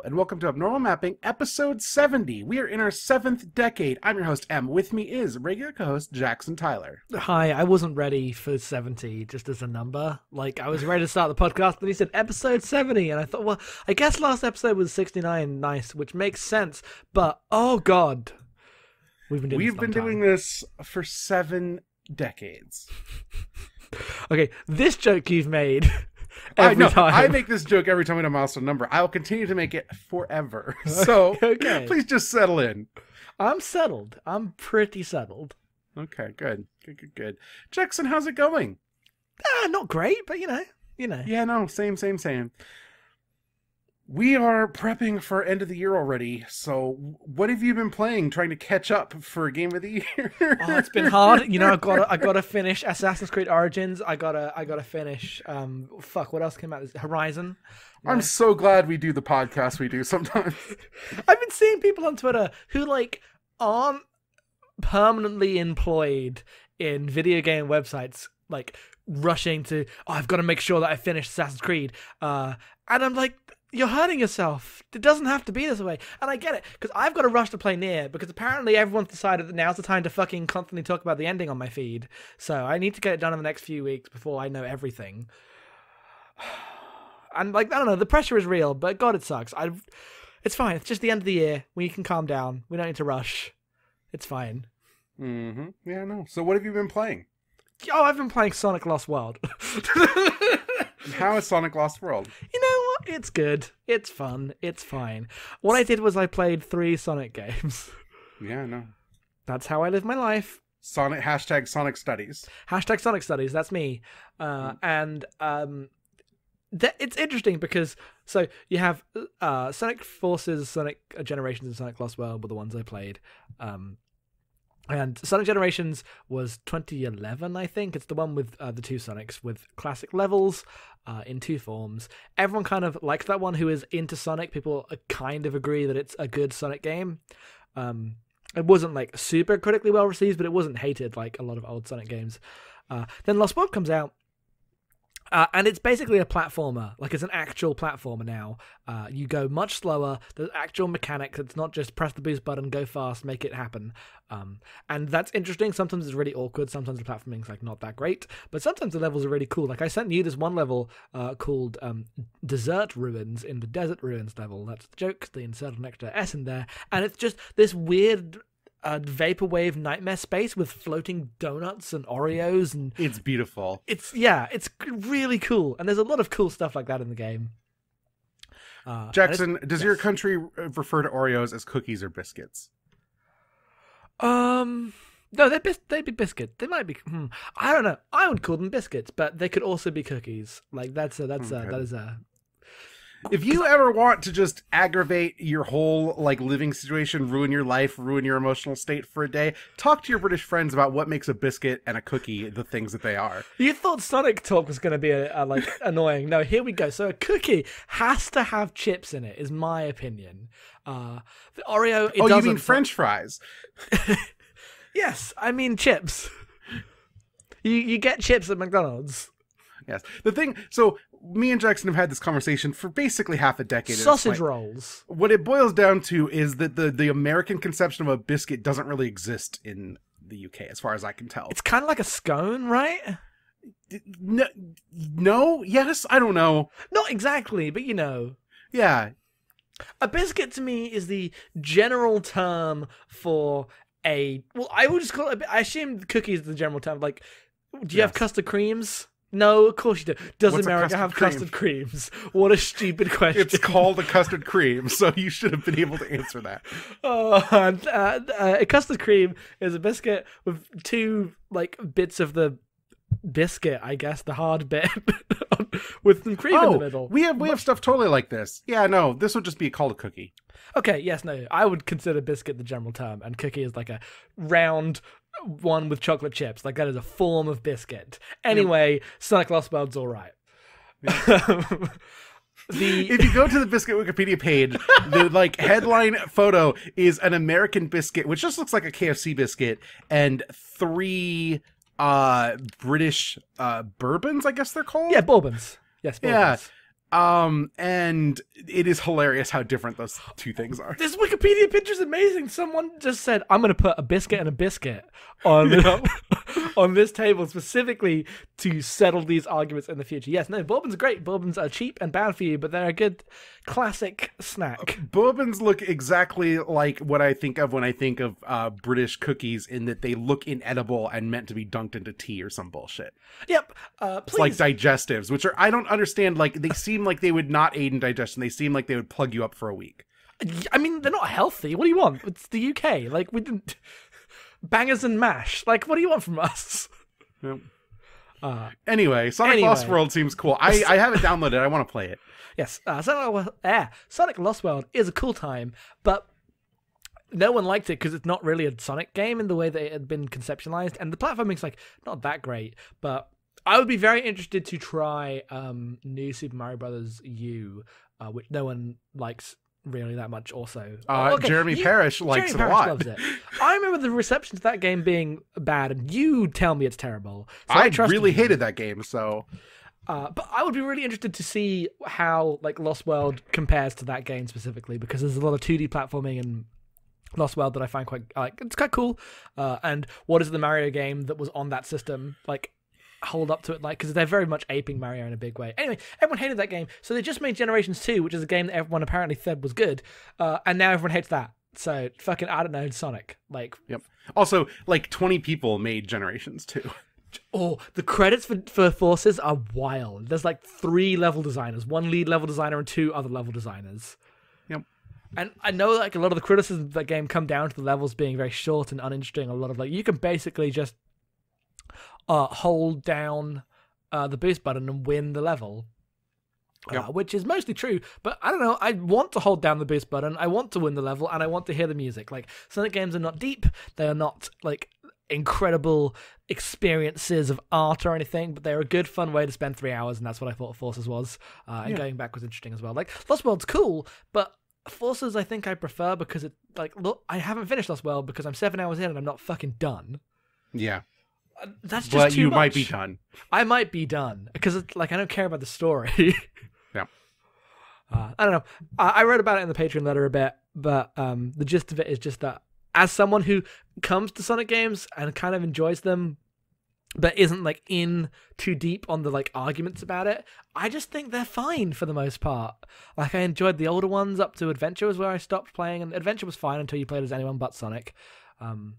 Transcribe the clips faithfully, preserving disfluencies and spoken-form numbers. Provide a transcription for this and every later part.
and welcome to Abnormal Mapping, episode seventy. We are in our seventh decade. I'm your host, M. With me is regular co-host Jackson Tyler. Hi, I wasn't ready for seventy just as a number. Like, I was ready to start the podcast, and he said episode seventy, and I thought, well, I guess last episode was sixty-nine, nice, which makes sense, but, oh god. We've been doing We've this been doing this for seven decades. Okay, this joke you've made... Every I know. time. I make this joke every time we hit a milestone number. I will continue to make it forever. So okay. Please just settle in. I'm settled. I'm pretty settled. Okay, good. Good, good, good. Jackson, how's it going? Ah, not great, but you know, you know. Yeah, no, same, same, same. We are prepping for end of the year already, so what have you been playing, trying to catch up for Game of the Year? Oh, it's been hard. You know, I gotta, I gotta finish Assassin's Creed Origins. I gotta, I gotta finish. Um, fuck, what else came out? Horizon. I'm Yeah. so glad we do the podcast we do sometimes. I've been seeing people on Twitter who like aren't permanently employed in video game websites, like rushing to, oh, I've got to make sure that I finish Assassin's Creed. Uh, and I'm like, you're hurting yourself. It doesn't have to be this way. And I get it, because I've got to rush to play Nier, because apparently everyone's decided that now's the time to fucking constantly talk about the ending on my feed. So I need to get it done in the next few weeks before I know everything. And, like, I don't know, the pressure is real, but God, it sucks. I, It's fine. It's just the end of the year. We can calm down. We don't need to rush. It's fine. Mm-hmm. Yeah, no. So what have you been playing? Oh, I've been playing Sonic Lost World. How is Sonic Lost World? You know what? It's good. It's fun. It's fine. What I did was I played three Sonic games. Yeah, no. That's how I live my life. Sonic, hashtag Sonic Studies. Hashtag Sonic Studies. That's me. Uh, and um, th- it's interesting because, so you have uh, Sonic Forces, Sonic Generations, and Sonic Lost World were the ones I played. Um, And Sonic Generations was twenty eleven, I think. It's the one with uh, the two Sonics with classic levels uh, in two forms. Everyone kind of likes that one who is into Sonic. People uh, kind of agree that it's a good Sonic game. Um, it wasn't like super critically well received, but it wasn't hated like a lot of old Sonic games. Uh, then Lost World comes out. Uh, and it's basically a platformer, like it's an actual platformer now. Uh, you go much slower, there's actual mechanics, it's not just press the boost button, go fast, make it happen. Um, and that's interesting. Sometimes it's really awkward, sometimes the platforming's like not that great, but sometimes the levels are really cool. Like I sent you this one level uh, called um, Desert Ruins in the Desert Ruins level. That's the joke, they inserted an extra S in there, and it's just this weird... a vaporwave nightmare space with floating donuts and Oreos, and It's beautiful. it's yeah, it's really cool, and there's a lot of cool stuff like that in the game. Uh, Jackson, does yes. your country refer to Oreos as cookies or biscuits? Um, no, they're bis- they'd be biscuits. They might be. Hmm, I don't know. I would call them biscuits, but they could also be cookies. Like that's a that's Okay. a that is a. If you ever want to just aggravate your whole like living situation, ruin your life, ruin your emotional state for a day, talk to your British friends about what makes a biscuit and a cookie the things that they are. You thought Sonic talk was going to be a, a, like annoying. No, here we go. So a cookie has to have chips in it, is my opinion. Uh, the Oreo. It oh, you doesn't. mean French fries? Yes, I mean chips. You you get chips at McDonald's. Yes. The thing, so me and Jackson have had this conversation for basically half a decade. and it's Sausage like- rolls. What it boils down to is that the, the American conception of a biscuit doesn't really exist in the U K, as far as I can tell. It's kind of like a scone, right? No, no, yes, I don't know. Not exactly, but you know. Yeah. A biscuit to me is the general term for a... Well, I would just call it... I assume cookies is the general term. Like, do you have Yes. custard creams? No, of course you do. Does What's a America custard have cream? custard creams? What a stupid question. It's called a custard cream, so you should have been able to answer that. Oh, and, uh, uh, a custard cream is a biscuit with two like bits of the biscuit, I guess, the hard bit, with some cream in the middle. we have we have stuff totally like this. Yeah, no, this would just be called a cookie. Okay, yes, no, I would consider biscuit the general term, and cookie is like a round one with chocolate chips. Like that is a form of biscuit. Anyway, Sonic Lost World's all right. the If you go to the biscuit Wikipedia page, the like headline photo is an American biscuit, which just looks like a K F C biscuit, and three uh British uh bourbons, I guess they're called. yeah, bourbons. Yes, bourbons. Yeah. Um, and it is hilarious how different those two things are. This Wikipedia picture is amazing. Someone just said, I'm going to put a biscuit and a biscuit on, Yep. on this table specifically to settle these arguments in the future. Yes, no, bourbons are great. Bourbons are cheap and bad for you, but they're a good classic snack. Bourbons look exactly like what I think of when I think of uh, British cookies, in that they look inedible and meant to be dunked into tea or some bullshit. Yep. Uh, It's like please. digestives, which are, I don't understand, like, they seem like they would not aid in digestion. They seem like they would plug you up for a week. I mean, they're not healthy. What do you want? It's the U K. Like, we didn't... Bangers and mash. Like, what do you want from us? Yep. Uh, Anyway, Sonic Anyway. Lost World seems cool. I, I have it downloaded. I want to play it. yes, uh, Sonic, eh, Sonic Lost World is a cool time, but no one liked it because it's not really a Sonic game in the way that it had been conceptualized, and the platforming's, like, not that great, but I would be very interested to try um, New Super Mario Brothers U, uh, which no one likes really that much also. Uh, Okay, Jeremy you- Parrish likes Jeremy it a Parrish lot. loves it. I remember the reception to that game being bad, and you tell me it's terrible. So I trusted really you. hated that game, so... Uh, but I would be really interested to see how like Lost World compares to that game specifically, because there's a lot of two D platforming in Lost World that I find quite like it's quite cool. Uh, and what is the Mario game that was on that system like hold up to it, like, because they're very much aping Mario in a big way. Anyway, everyone hated that game, so they just made Generations two, which is a game that everyone apparently said was good, uh, and now everyone hates that. So fucking I don't know, Sonic. Like, Yep. Also, like, twenty people made Generations too. oh, the credits for, for Forces are wild. There's like three level designers, one lead level designer and two other level designers. Yep. And I know like a lot of the criticisms of that game come down to the levels being very short and uninteresting. A lot of like, you can basically just uh, hold down uh, the boost button and win the level. Yep. Uh, which is mostly true, but I don't know, I want to hold down the boost button, I want to win the level, and I want to hear the music. Like, Sonic games are not deep, they are not, like, incredible experiences of art or anything, but they're a good, fun way to spend three hours, and that's what I thought Forces was. Uh, and Yeah. going back was interesting as well. Like, Lost World's cool, but Forces I think I prefer because it, like, look, I haven't finished Lost World because I'm seven hours in and I'm not fucking done. Yeah. Uh, That's just But too you much. might be done. I might be done because it's like I don't care about the story. Yeah. Uh, I don't know. I, I wrote about it in the Patreon letter a bit, but um, the gist of it is just that as someone who comes to Sonic games and kind of enjoys them, but isn't like in too deep on the like arguments about it, I just think they're fine for the most part. Like I enjoyed the older ones up to Adventure was where I stopped playing, and Adventure was fine until you played as anyone but Sonic. Um,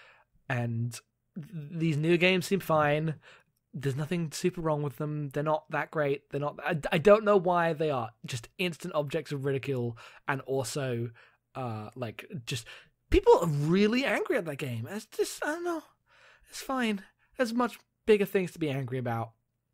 and th- these new games seem fine. There's nothing super wrong with them. They're not that great. They're not. I, I don't know why they are just instant objects of ridicule, and also, uh, like just people are really angry at that game. It's just I don't know. It's fine. There's much bigger things to be angry about.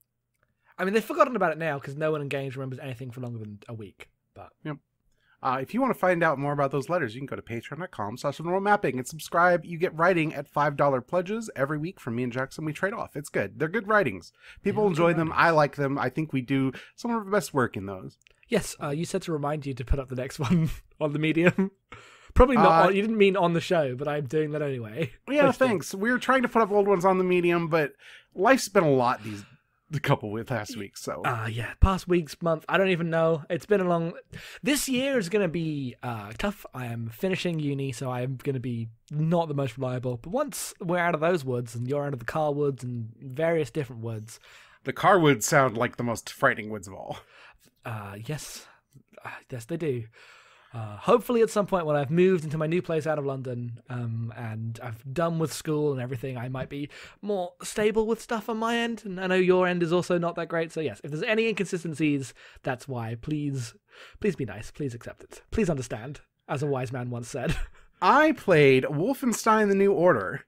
I mean, they've forgotten about it now because no one in games remembers anything for longer than a week. But Yep. Uh, if you want to find out more about those letters, you can go to patreon.com slash mapping and subscribe. You get writing at five dollar pledges every week from me and Jackson. We trade off. It's good. They're good writings. People Yeah, enjoy good them. writings. I like them. I think we do some of our best work in those. yes, uh, you said to remind you to put up the next one on the Medium. Probably not. Uh, on, you didn't mean on the show, but I'm doing that anyway. Yeah, Posting. thanks. We were trying to put up old ones on the Medium, but life's been a lot these a couple with last week, so Uh, yeah, past weeks, month, I don't even know. It's been a long... This year is going to be uh, tough. I am finishing uni, so I am going to be not the most reliable. But once we're out of those woods, and you're out of the car woods and various different woods, the car woods sound like the most frightening woods of all. uh, yes, uh, yes, they do. Uh, hopefully at some point when I've moved into my new place out of London um, and I've done with school and everything, I might be more stable with stuff on my end. And I know your end is also not that great. So yes, if there's any inconsistencies, that's why. Please, please be nice. Please accept it. Please understand, as a wise man once said. I played Wolfenstein: The New Order.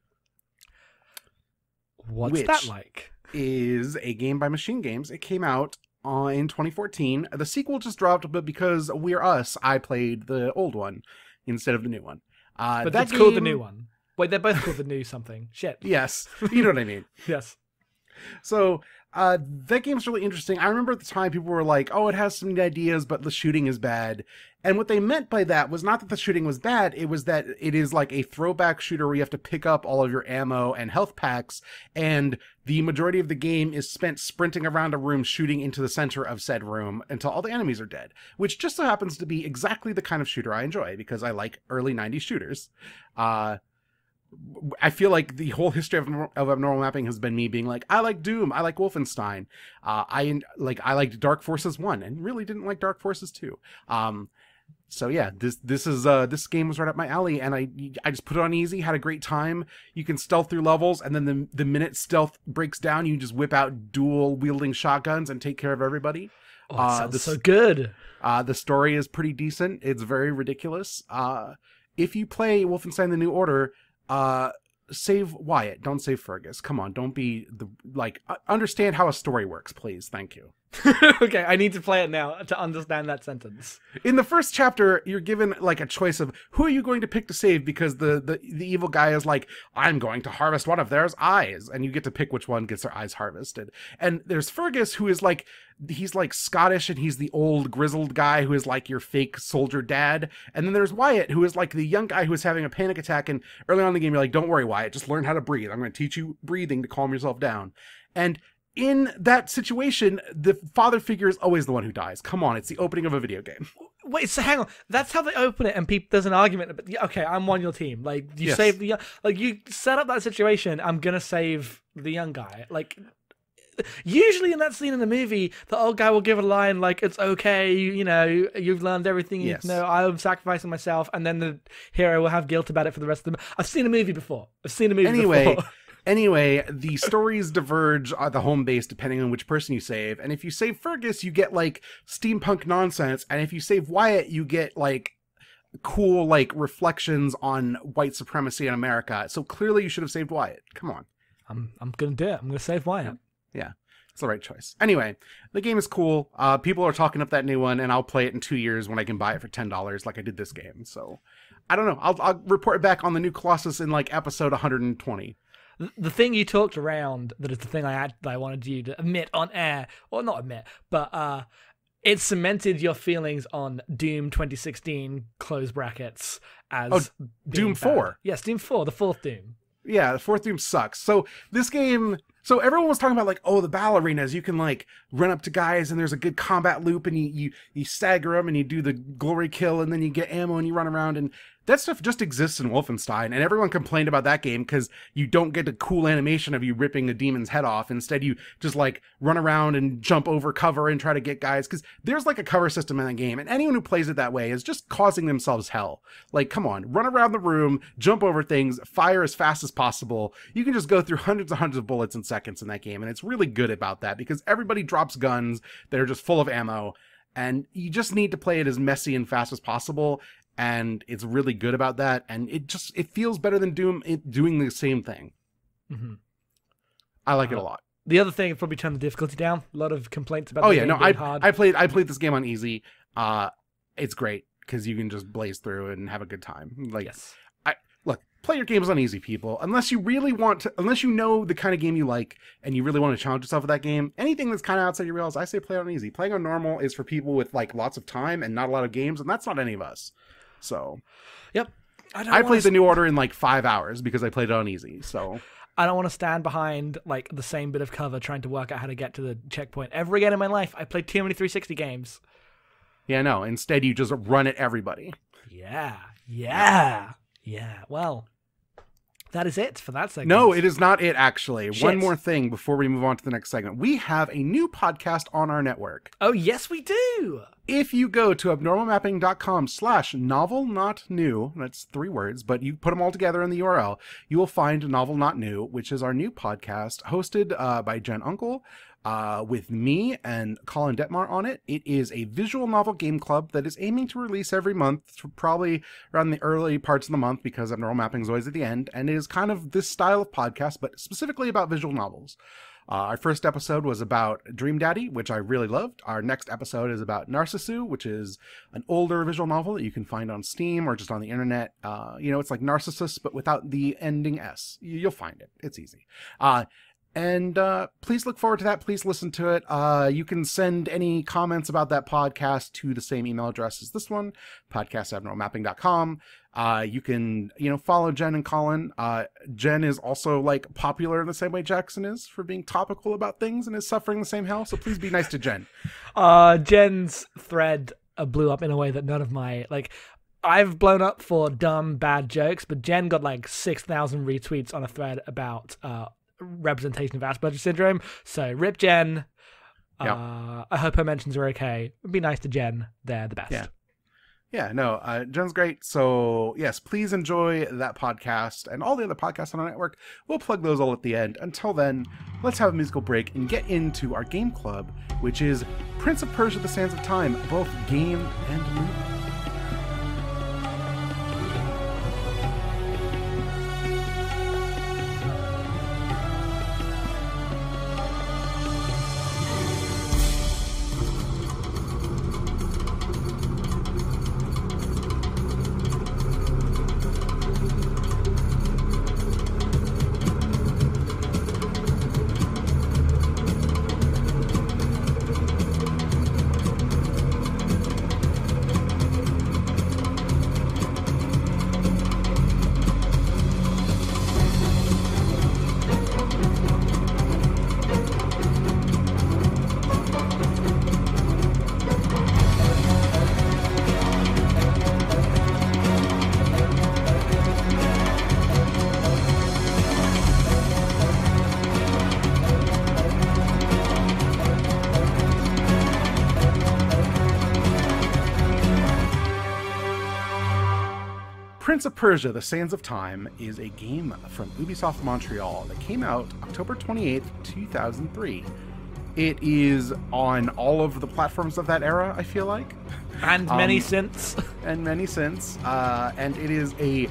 What's Which that like? Is a game by Machine Games. It came out uh, in twenty fourteen. The sequel just dropped, but because we're us, I played the old one instead of the new one. Uh, But that that's called the game- new one. Wait, they're both called the new something. Shit. Yes, you know what I mean. Yes. So Uh, that game's really interesting. I remember at the time people were like, oh, it has some neat ideas, but the shooting is bad. And what they meant by that was not that the shooting was bad, it was that it is like a throwback shooter where you have to pick up all of your ammo and health packs, and the majority of the game is spent sprinting around a room shooting into the center of said room until all the enemies are dead, which just so happens to be exactly the kind of shooter I enjoy, because I like early nineties shooters. Uh... I feel like the whole history of, of abnormal mapping has been me being like, I like Doom, I like Wolfenstein, uh, I like I liked Dark Forces one, and really didn't like Dark Forces two. Um, so yeah, this this is uh, this game was right up my alley, and I I just put it on easy, had a great time. You can stealth through levels, and then the the minute stealth breaks down, you just whip out dual wielding shotguns and take care of everybody. Oh, that uh, sounds the, so good. Uh, the story is pretty decent. It's very ridiculous. Uh, if you play Wolfenstein: The New Order, uh save Wyatt, don't save Fergus. Come on, don't be the like understand how a story works, please. Thank you. Okay, I need to play it now to understand that sentence. In the first chapter, you're given like a choice of who are you going to pick to save, because the the, the evil guy is like, I'm going to harvest one of their eyes, and you get to pick which one gets their eyes harvested. And there's Fergus, who is like, he's like Scottish, and he's the old grizzled guy who is like your fake soldier dad. And then there's Wyatt, who is like the young guy who is having a panic attack, and early on in the game you're like, don't worry Wyatt, just learn how to breathe. I'm going to teach you breathing to calm yourself down. And in that situation, the father figure is always the one who dies. Come on, it's the opening of a video game. Wait, so hang on. That's how they open it, and people, there's an argument. But yeah, okay, I'm on your team. Like you Yes. save the young, like you set up that situation. I'm gonna save the young guy. Like usually in that scene in the movie, the old guy will give a line like, "It's okay, you, you know, you've learned everything. You Yes. know, I'm sacrificing myself," and then the hero will have guilt about it for the rest of the. I've seen a movie before. I've seen a movie Anyway. before. Anyway, the stories diverge at the home base depending on which person you save. And if you save Fergus, you get like steampunk nonsense. And if you save Wyatt, you get like cool like reflections on white supremacy in America. So clearly you should have saved Wyatt. Come on. I'm I'm gonna do it. I'm gonna save Wyatt. Yeah, it's the right choice. Anyway, the game is cool. Uh, people are talking up that new one, and I'll play it in two years when I can buy it for ten dollars like I did this game. So I don't know. I'll, I'll report back on the new Colossus in like episode one hundred twenty. The thing you talked around, that is the thing I had, that I wanted you to admit on air, or not admit, but uh, it cemented your feelings on Doom twenty sixteen, close brackets, as Oh, being Doom bad. four. Yes, Doom four, the fourth Doom. Yeah, the fourth Doom sucks. So this game, so everyone was talking about like, oh, the battle arenas, you can like run up to guys and there's a good combat loop, and you you, you stagger them and you do the glory kill, and then you get ammo and you run around, and that stuff just exists in Wolfenstein, and everyone complained about that game because you don't get a cool animation of you ripping a demon's head off. Instead, you just like run around and jump over cover and try to get guys, because there's like a cover system in that game, and anyone who plays it that way is just causing themselves hell. Like, come on, run around the room, jump over things, fire as fast as possible. You can just go through hundreds and hundreds of bullets in seconds in that game, and it's really good about that because everybody drops guns that are just full of ammo, and you just need to play it as messy and fast as possible. And it's really good about that, and it just it feels better than Doom it doing the same thing. Mm-hmm. I like uh, it a lot. The other thing, probably turn the difficulty down. A lot of complaints about Oh the yeah, game no, being I hard. I played I played this game on easy. Uh, it's great because you can just blaze through and have a good time. Like, yes. I look, play your games on easy, people. Unless you really want to, unless you know the kind of game you like and you really want to challenge yourself with that game. Anything that's kind of outside your rails, I say play on easy. Playing on normal is for people with like lots of time and not a lot of games, and that's not any of us. So, Yep. I, don't I wanna played the st- New Order in like five hours because I played it on easy. So I don't want to stand behind like the same bit of cover trying to work out how to get to the checkpoint ever again in my life. I played too many three sixty games. yeah, no. Instead, you just run at everybody. Yeah. Yeah. Yeah. Well, that is it for that segment. No, it is not it, actually. Shit. One more thing before we move on to the next segment. We have a new podcast on our network. Oh, yes, we do. If you go to abnormalmapping.com slash novel not new, that's three words, but you put them all together in the U R L, you will find Novel Not New, which is our new podcast hosted uh, by Jen Uncle, uh, with me and Colin Detmar on it. It is a visual novel game club that is aiming to release every month, probably around the early parts of the month, because Abnormal Mapping is always at the end, and it is kind of this style of podcast, but specifically about visual novels. Uh, our first episode was about Dream Daddy, which I really loved. Our next episode is about Narcissu, which is an older visual novel that you can find on Steam or just on the internet. Uh, you know, it's like Narcissus, but without the ending S. You'll find it. It's easy. Uh, And uh, please look forward to that. Please listen to it. Uh, you can send any comments about that podcast to the same email address as this one, podcast at abnormal mapping dot com. Uh, you can, you know, follow Jen and Colin. Uh, Jen is also like popular in the same way Jackson is for being topical about things and is suffering the same hell. So please be nice to Jen. Uh, Jen's thread uh, blew up in a way that none of my like. I've blown up for dumb, bad jokes, but Jen got like six thousand retweets on a thread about uh, representation of Asperger's syndrome. So rip Jen. Uh, Yeah. I hope her mentions are okay. Be nice to Jen. They're the best. Yeah. Yeah, no, uh, Jen's great. So, yes, please enjoy that podcast and all the other podcasts on our network. We'll plug those all at the end. Until then, let's have a musical break and get into our game club, which is Prince of Persia: The Sands of Time, both game and movie. Prince of Persia: The Sands of Time is a game from Ubisoft Montreal that came out October twenty-eighth, two thousand three. It is on all of the platforms of that era, I feel like. And many Um, since. and many since. Uh, and it is a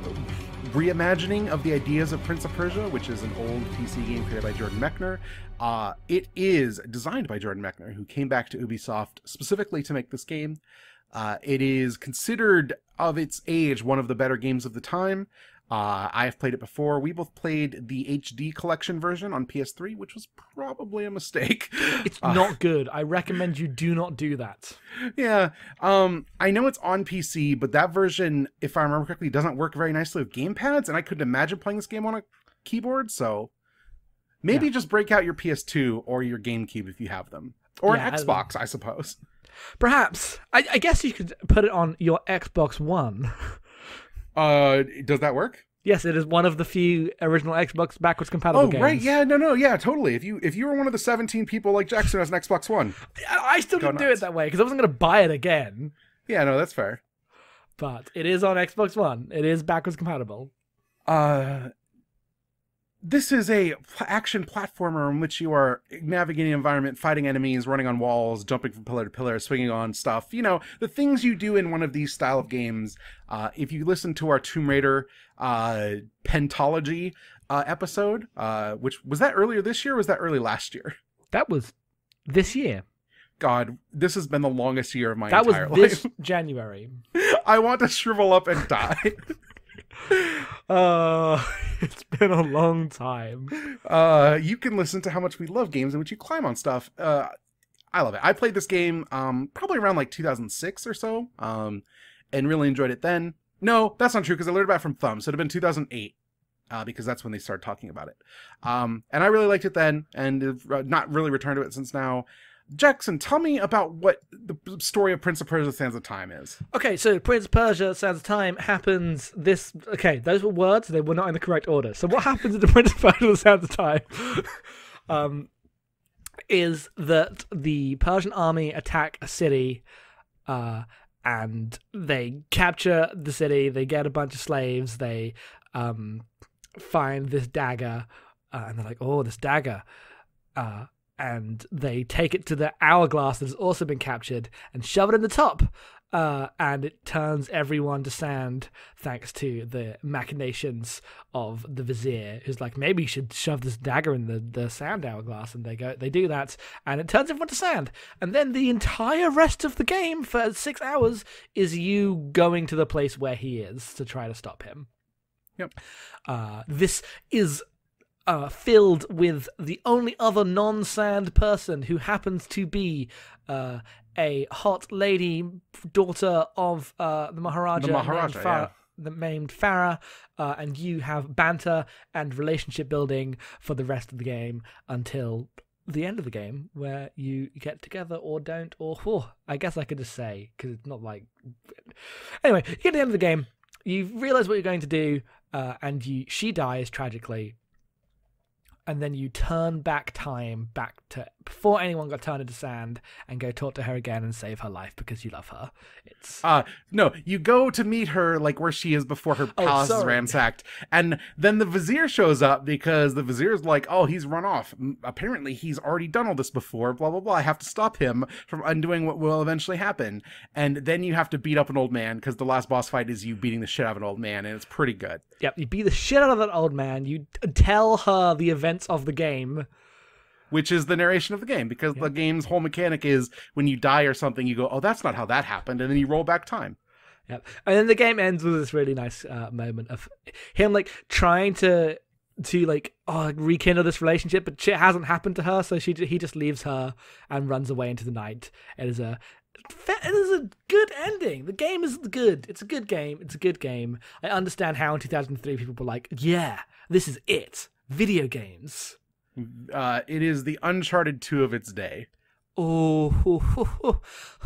reimagining of the ideas of Prince of Persia, which is an old P C game created by Jordan Mechner. Uh, it is designed by Jordan Mechner, who came back to Ubisoft specifically to make this game. Uh, it is considered, of its age, one of the better games of the time. Uh, I have played it before. We both played the H D collection version on P S three, which was probably a mistake. It's Uh, not good. I recommend you do not do that. Yeah, um, I know it's on P C, but that version, if I remember correctly, doesn't work very nicely with gamepads, and I couldn't imagine playing this game on a keyboard, so maybe Yeah. just break out your P S two or your GameCube if you have them. Or Yeah, an I- Xbox, I suppose. Perhaps. I, I guess you could put it on your Xbox One. Uh, does that work? Yes, it is one of the few original Xbox backwards compatible Oh, games. right, yeah, no, no, yeah, totally. If you if you were one of the seventeen people like Jackson who has an Xbox One. I, I still Go didn't do nuts. it that way because I wasn't going to buy it again. Yeah, no, that's fair. But it is on Xbox One. It is backwards compatible. Uh, this is a pl- action platformer in which you are navigating an environment, fighting enemies, running on walls, jumping from pillar to pillar, swinging on stuff. You know, the things you do in one of these style of games. Uh, if you listen to our Tomb Raider uh, Pentology uh, episode, uh, which was that earlier this year or was that early last year? That was this year. God, this has been the longest year of my That was entire this life. January. I want to shrivel up and die. Uh, it's been a long time. Uh, you can listen to how much we love games in which you climb on stuff. Uh, I love it. I played this game um, probably around like two thousand six or so, um, and really enjoyed it then. No, that's not true because I learned about it from Thumb, so it'd have been two thousand eight. Uh, because that's when they started talking about it. Um, and I really liked it then, and have uh, not really returned to it since now. Jackson, tell me about what the story of Prince of Persia: Sands of Time is. Okay, so Prince of Persia: Sands of Time happens this... Okay, those were words. They were not in the correct order. So what happens in the Prince of Persia: Sands of Time um, is that the Persian army attack a city uh, and they capture the city. They get a bunch of slaves. They um, find this dagger uh, and they're like, oh, this dagger. Uh, and they take it to the hourglass that has also been captured and shove it in the top. Uh, and it turns everyone to sand thanks to the machinations of the vizier, who's like, maybe you should shove this dagger in the, the sand hourglass. And they go, they do that, and it turns everyone to sand. And then the entire rest of the game for six hours is you going to the place where he is to try to stop him. Yep. Uh, this is uh, filled with the only other non-sand person who happens to be uh, a hot lady, daughter of uh, the Maharaja, The Maharaja, named, yeah. the, named Farah, uh, and you have banter and relationship building for the rest of the game until the end of the game, where you get together or don't, or oh, I guess I could just say, because it's not like... Anyway, you get to the end of the game, you realise what you're going to do, uh, and you she dies tragically, and then you turn back time back to before anyone got turned into sand and go talk to her again and save her life because you love her. It's Uh, no, you go to meet her, like, where she is before her Oh, palace is sorry. ransacked, and then the vizier shows up because the vizier's like, oh, he's run off. M- Apparently, he's already done all this before, blah, blah, blah. I have to stop him from undoing what will eventually happen. And then you have to beat up an old man, because the last boss fight is you beating the shit out of an old man, and it's pretty good. Yep, you beat the shit out of that old man, you t- tell her the events of the game. Which is the narration of the game, because the game's whole mechanic is when you die or something, you go, oh, that's not how that happened, and then you roll back time. Yep. And then the game ends with this really nice uh, moment of him like trying to to like oh rekindle this relationship, but shit hasn't happened to her, so she he just leaves her and runs away into the night. It is a it is a good ending. The game is good. It's a good game. It's a good game. I understand how in two thousand three people were like, yeah, this is it. Video games. Uh, it is the Uncharted two of its day. Oh,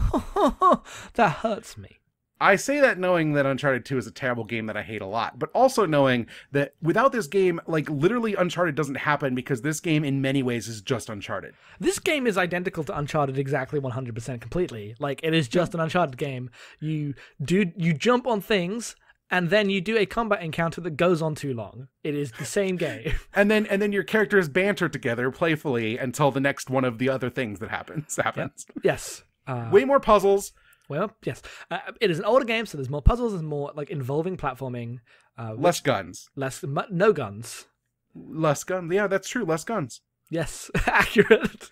that hurts me. I say that knowing that Uncharted two is a terrible game that I hate a lot, but also knowing that without this game, like, literally Uncharted doesn't happen, because this game in many ways is just Uncharted. This game is identical to Uncharted exactly one hundred percent completely. Like, it is just an Uncharted game. You do you jump on things, and then you do a combat encounter that goes on too long. It is the same game. And then and then your characters banter together playfully until the next one of the other things that happens happens. Yep. Yes. Uh, Way more puzzles. Well, yes. Uh, it is an older game, so there's more puzzles, there's more like involving platforming. Uh, Less guns. Less, mu- no guns. Less guns. Yeah, that's true. Less guns. Yes, accurate.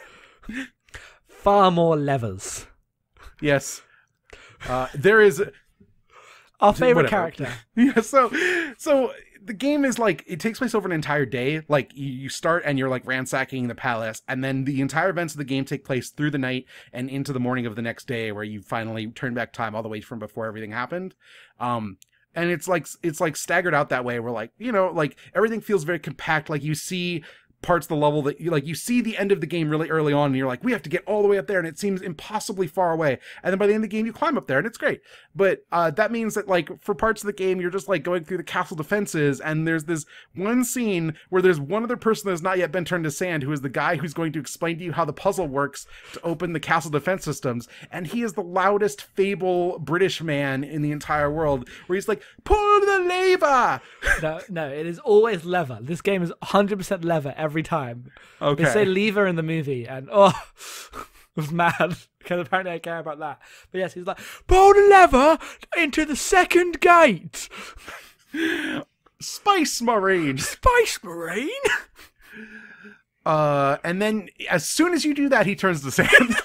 Far more levers. Yes. Uh, there is... Our favorite Whatever. character. Yeah, so so the game is like, it takes place over an entire day. Like, you, you start and you're like ransacking the palace, and then the entire events of the game take place through the night and into the morning of the next day, where you finally turn back time all the way from before everything happened. Um, and it's like it's like staggered out that way. Where, like, you know, like everything feels very compact. Like, you see parts of the level that you like you see the end of the game really early on, and you're like, we have to get all the way up there, and it seems impossibly far away, and then by the end of the game you climb up there and it's great. But uh that means that, like, for parts of the game you're just like going through the castle defenses, and there's this one scene where there's one other person that has not yet been turned to sand, who is the guy who's going to explain to you how the puzzle works to open the castle defense systems, and he is the loudest fable British man in the entire world, where he's like, pull the lever. No, no, it is always lever. This game is one hundred percent lever every time. Okay. They say lever in the movie, and oh, I was mad because apparently I care about that. But yes, he's like, pull the lever into the second gate. Spice Marine. Space Marine. Uh, and then as soon as you do that, he turns to sand.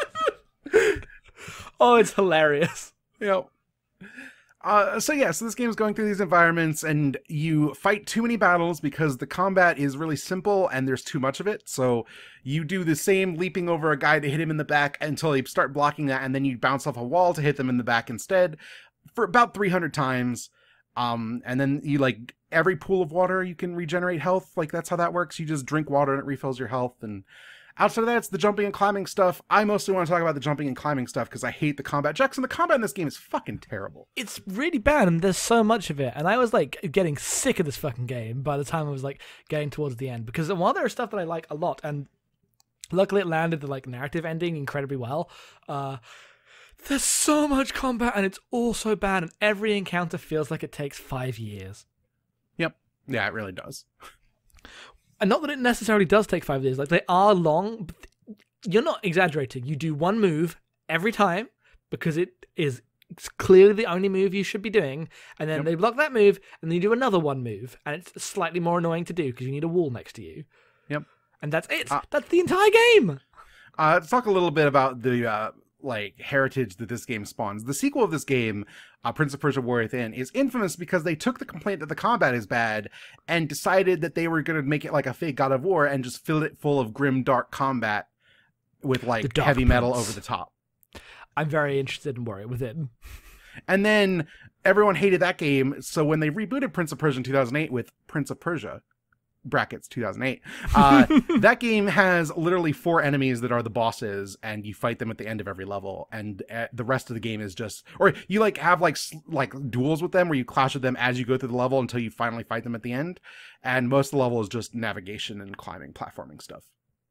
Oh, it's hilarious. Yep. Uh, so yeah, so this game is going through these environments, and you fight too many battles because the combat is really simple and there's too much of it. So you do the same leaping over a guy to hit him in the back until they start blocking that, and then you bounce off a wall to hit them in the back instead for about three hundred times. Um, and then you, like, every pool of water you can regenerate health. Like, that's how that works. You just drink water and it refills your health. And outside of that, it's the jumping and climbing stuff. I mostly want to talk about the jumping and climbing stuff because I hate the combat. Jackson, the combat in this game is fucking terrible. It's really bad, and there's so much of it. And I was like getting sick of this fucking game by the time I was like getting towards the end. Because while there is stuff that I like a lot, and luckily it landed the like narrative ending incredibly well, uh, there's so much combat, and it's all so bad, and every encounter feels like it takes five years. Yep. Yeah, it really does. And not that it necessarily does take five years. Like, they are long, but you're not exaggerating. You do one move every time because it is it's clearly the only move you should be doing, and then Yep. they block that move, and then you do another one move, and it's slightly more annoying to do because you need a wall next to you. Yep. And that's it. Uh, that's the entire game. Uh, let's talk a little bit about the uh, like heritage that this game spawns. The sequel of this game, uh, Prince of Persia: Warrior Within, is infamous because they took the complaint that the combat is bad and decided that they were going to make it like a fake God of War and just fill it full of grim, dark combat with like heavy metal Prince. over the top. I'm very interested in Warrior Within. And then everyone hated that game, so when they rebooted Prince of Persia in two thousand eight with Prince of Persia, brackets two thousand eight, uh, that game has literally four enemies that are the bosses, and you fight them at the end of every level, and uh, the rest of the game is just, or you like have like like duels with them where you clash with them as you go through the level until you finally fight them at the end, and most of the level is just navigation and climbing, platforming stuff.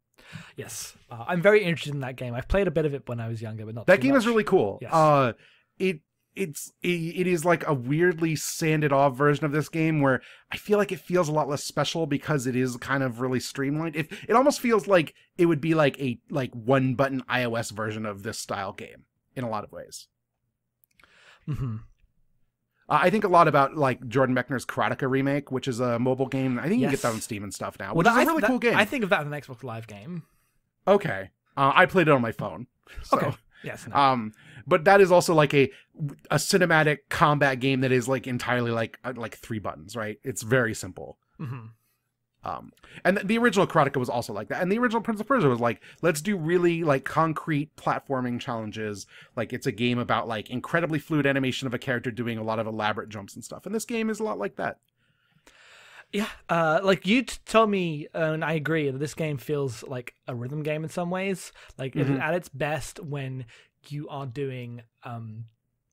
Yes, uh, I'm very interested in that game. I've played a bit of it when I was younger, but not that too game much. is really cool. Yes. Uh, it It's it, it is like a weirdly sanded off version of this game where I feel like it feels a lot less special because it is kind of really streamlined. It it almost feels like it would be like a like one button iOS version of this style game in a lot of ways. Mm-hmm. Uh, I think a lot about like Jordan Mechner's Karateka remake, which is a mobile game. I think you yes. can get that on Steam and stuff now, well, which that, is a really that, cool game. I think of that as an Xbox Live game. Okay, uh, I played it on my phone. So. Okay. Yes. No. Um, but that is also like a a cinematic combat game that is like entirely like uh, like three buttons, right? It's very simple. Mm-hmm. Um, and the original Karateka was also like that, and the original Prince of Persia was like, let's do really like concrete platforming challenges. Like it's a game about like incredibly fluid animation of a character doing a lot of elaborate jumps and stuff, and this game is a lot like that. Yeah, uh, like you t- told me, uh, and I agree, that this game feels like a rhythm game in some ways. Like mm-hmm. it is at its best when you are doing um,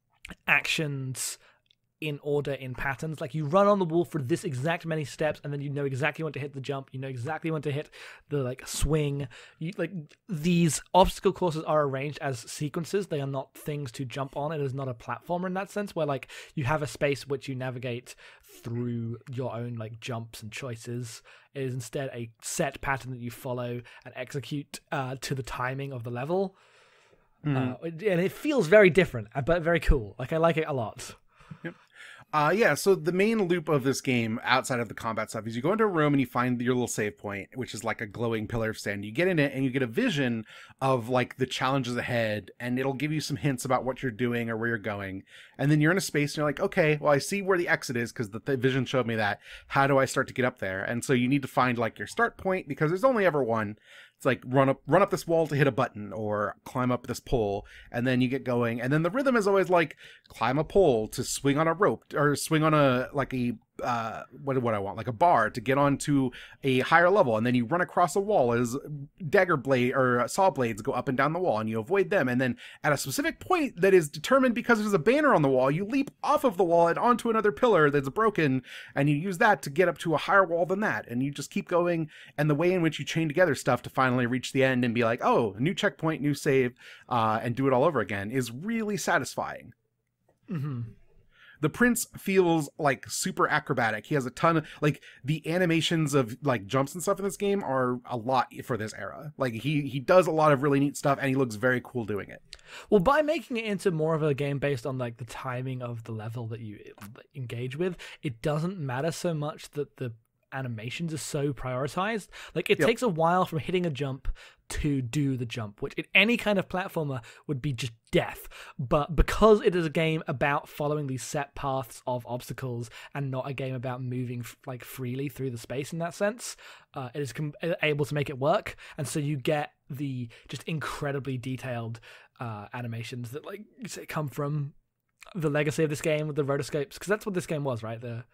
actions in order, in patterns. Like you run on the wall for this exact many steps, and then you know exactly when to hit the jump. You know exactly when to hit the like swing. You, like these obstacle courses are arranged as sequences. They are not things to jump on. It is not a platformer in that sense, where like you have a space which you navigate through your own like jumps and choices. It is instead a set pattern that you follow and execute uh, to the timing of the level. Mm-hmm. Uh, and it feels very different, but very cool. Like I like it a lot. Yep. Uh, yeah, so the main loop of this game, outside of the combat stuff, is you go into a room and you find your little save point, which is like a glowing pillar of sand. You get in it and you get a vision of like the challenges ahead, and it'll give you some hints about what you're doing or where you're going. And then you're in a space and you're like, okay, well, I see where the exit is because the, the vision showed me that. How do I start to get up there? And so you need to find like your start point because there's only ever one. It's like run up run up this wall to hit a button or climb up this pole, and then you get going. And then the rhythm is always like climb a pole to swing on a rope or swing on a like a uh what what I want like a bar to get onto a higher level, and then you run across a wall as dagger blade or saw blades go up and down the wall, and you avoid them. And then at a specific point that is determined because there's a banner on the wall, you leap off of the wall and onto another pillar that's broken, and you use that to get up to a higher wall than that, and you just keep going. And the way in which you chain together stuff to finally reach the end and be like, oh, new checkpoint, new save, uh and do it all over again is really satisfying. Mm-hmm. The prince feels like super acrobatic. He has a ton of like the animations of like jumps and stuff in this game are a lot for this era. Like he he does a lot of really neat stuff, and he looks very cool doing it. Well, by making it into more of a game based on like the timing of the level that you engage with, it doesn't matter so much that the animations are so prioritized. Like it yep. takes a while from hitting a jump to do the jump, which in any kind of platformer would be just death. But because it is a game about following these set paths of obstacles and not a game about moving like freely through the space in that sense, uh, it is com- able to make it work. And so you get the just incredibly detailed uh, animations that like come from the legacy of this game with the rotoscopes, because that's what this game was, right? The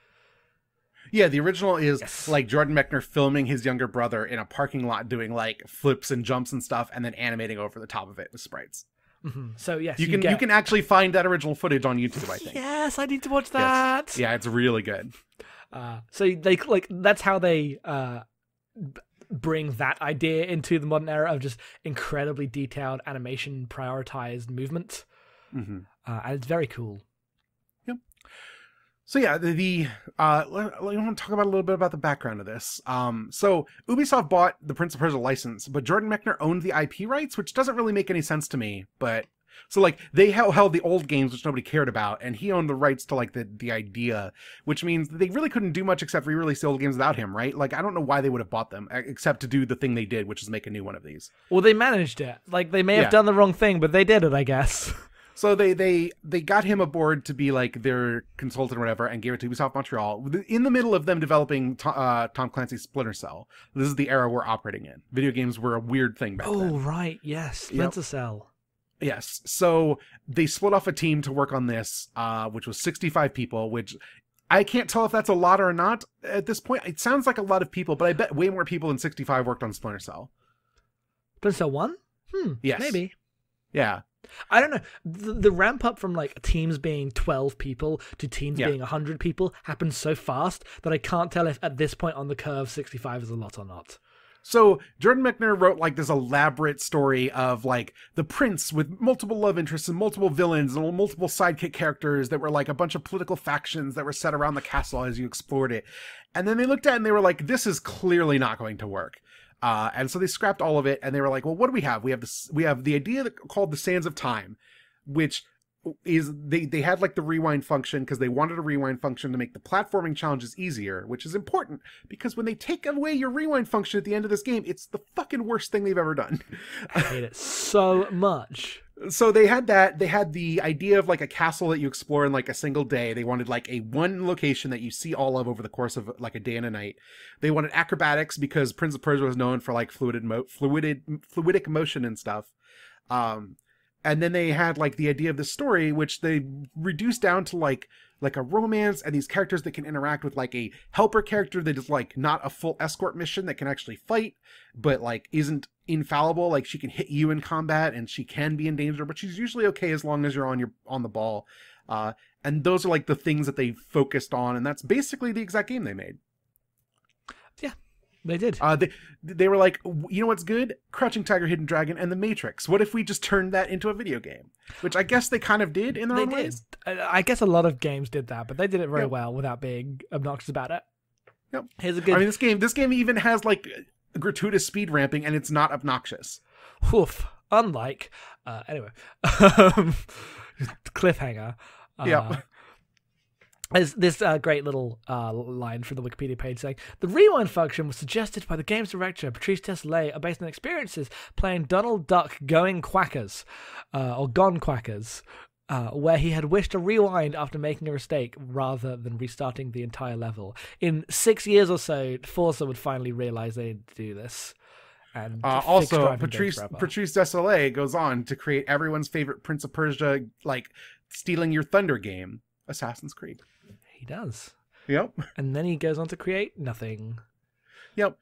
Yeah, the original is yes. like Jordan Mechner filming his younger brother in a parking lot doing like flips and jumps and stuff, and then animating over the top of it with sprites. Mm-hmm. So yes, you, you can get... you can actually find that original footage on YouTube, I think. Yes, I need to watch that. Yes. Yeah, it's really good. Uh, so they like that's how they uh, b- bring that idea into the modern era of just incredibly detailed animation, prioritized movement, mm-hmm. uh, and it's very cool. So yeah, the, the uh, I want to talk about a little bit about the background of this. Um, so Ubisoft bought the Prince of Persia license, but Jordan Mechner owned the I P rights, which doesn't really make any sense to me. But So like they held, held the old games, which nobody cared about, and he owned the rights to like the, the idea, which means they really couldn't do much except re-release the old games without him, right? Like I don't know why they would have bought them except to do the thing they did, which is make a new one of these. Well, they managed it. Like they may have Yeah. done the wrong thing, but they did it, I guess. So they they they got him aboard to be like their consultant or whatever, and gave it to Ubisoft Montreal in the middle of them developing to, uh, Tom Clancy's Splinter Cell. This is the era we're operating in. Video games were a weird thing back Oh, then. right. Yes. Splinter Cell. Yes. So they split off a team to work on this, uh, which was sixty-five people, which I can't tell if that's a lot or not at this point. It sounds like a lot of people, but I bet way more people than sixty-five worked on Splinter Cell. Splinter Cell one? Hmm. Yes. Maybe. Yeah. I don't know. The, the ramp up from like teams being twelve people to teams Yeah. being one hundred people happens so fast that I can't tell if at this point on the curve sixty-five is a lot or not. So Jordan Mechner wrote like this elaborate story of like the prince with multiple love interests and multiple villains and multiple sidekick characters that were like a bunch of political factions that were set around the castle as you explored it. And then they looked at it and they were like, this is clearly not going to work. Uh, and so they scrapped all of it and they were like, well, what do we have? We have this, we have the idea that, called the Sands of Time, which is they, they had like the rewind function because they wanted a rewind function to make the platforming challenges easier, which is important because when they take away your rewind function at the end of this game, it's the fucking worst thing they've ever done. I hate it so much. So they had that, they had the idea of like a castle that you explore in like a single day. They wanted like a one location that you see all of over the course of like a day and a night. They wanted acrobatics because Prince of Persia was known for like fluid, mo- fluided, fluidic motion and stuff. Um, and then they had like the idea of the story, which they reduced down to like like a romance and these characters that can interact with like a helper character that is like not a full escort mission that can actually fight, but like isn't infallible. Like she can hit you in combat and she can be in danger, but she's usually okay as long as you're on your on the ball. Uh, and those are like the things that they focused on, and that's basically the exact game they made. Yeah, they did. Uh, they they were like, you know what's good? Crouching Tiger, Hidden Dragon, and The Matrix. What if we just turned that into a video game? Which I guess they kind of did in their They own did. ways. I guess a lot of games did that, but they did it very Yep. well without being obnoxious about it. Yep. Here's a good. I mean, this game this game even has like gratuitous speed ramping, and it's not obnoxious. Woof. Unlike, uh, anyway, um, cliffhanger. Uh, Yeah. There's this uh, great little uh, line from the Wikipedia page saying, the rewind function was suggested by the game's director, Patrice Désilets, based on experiences playing Donald Duck Going Quackers, uh, or Gone Quackers, uh, where he had wished to rewind after making a mistake rather than restarting the entire level. In six years or so, Forza would finally realize they needed to do this. And Uh, fix also, driving Patrice games forever. Patrice Désilets goes on to create everyone's favorite Prince of Persia, like stealing your thunder game, Assassin's Creed. He does. Yep. And then he goes on to create nothing. Yep.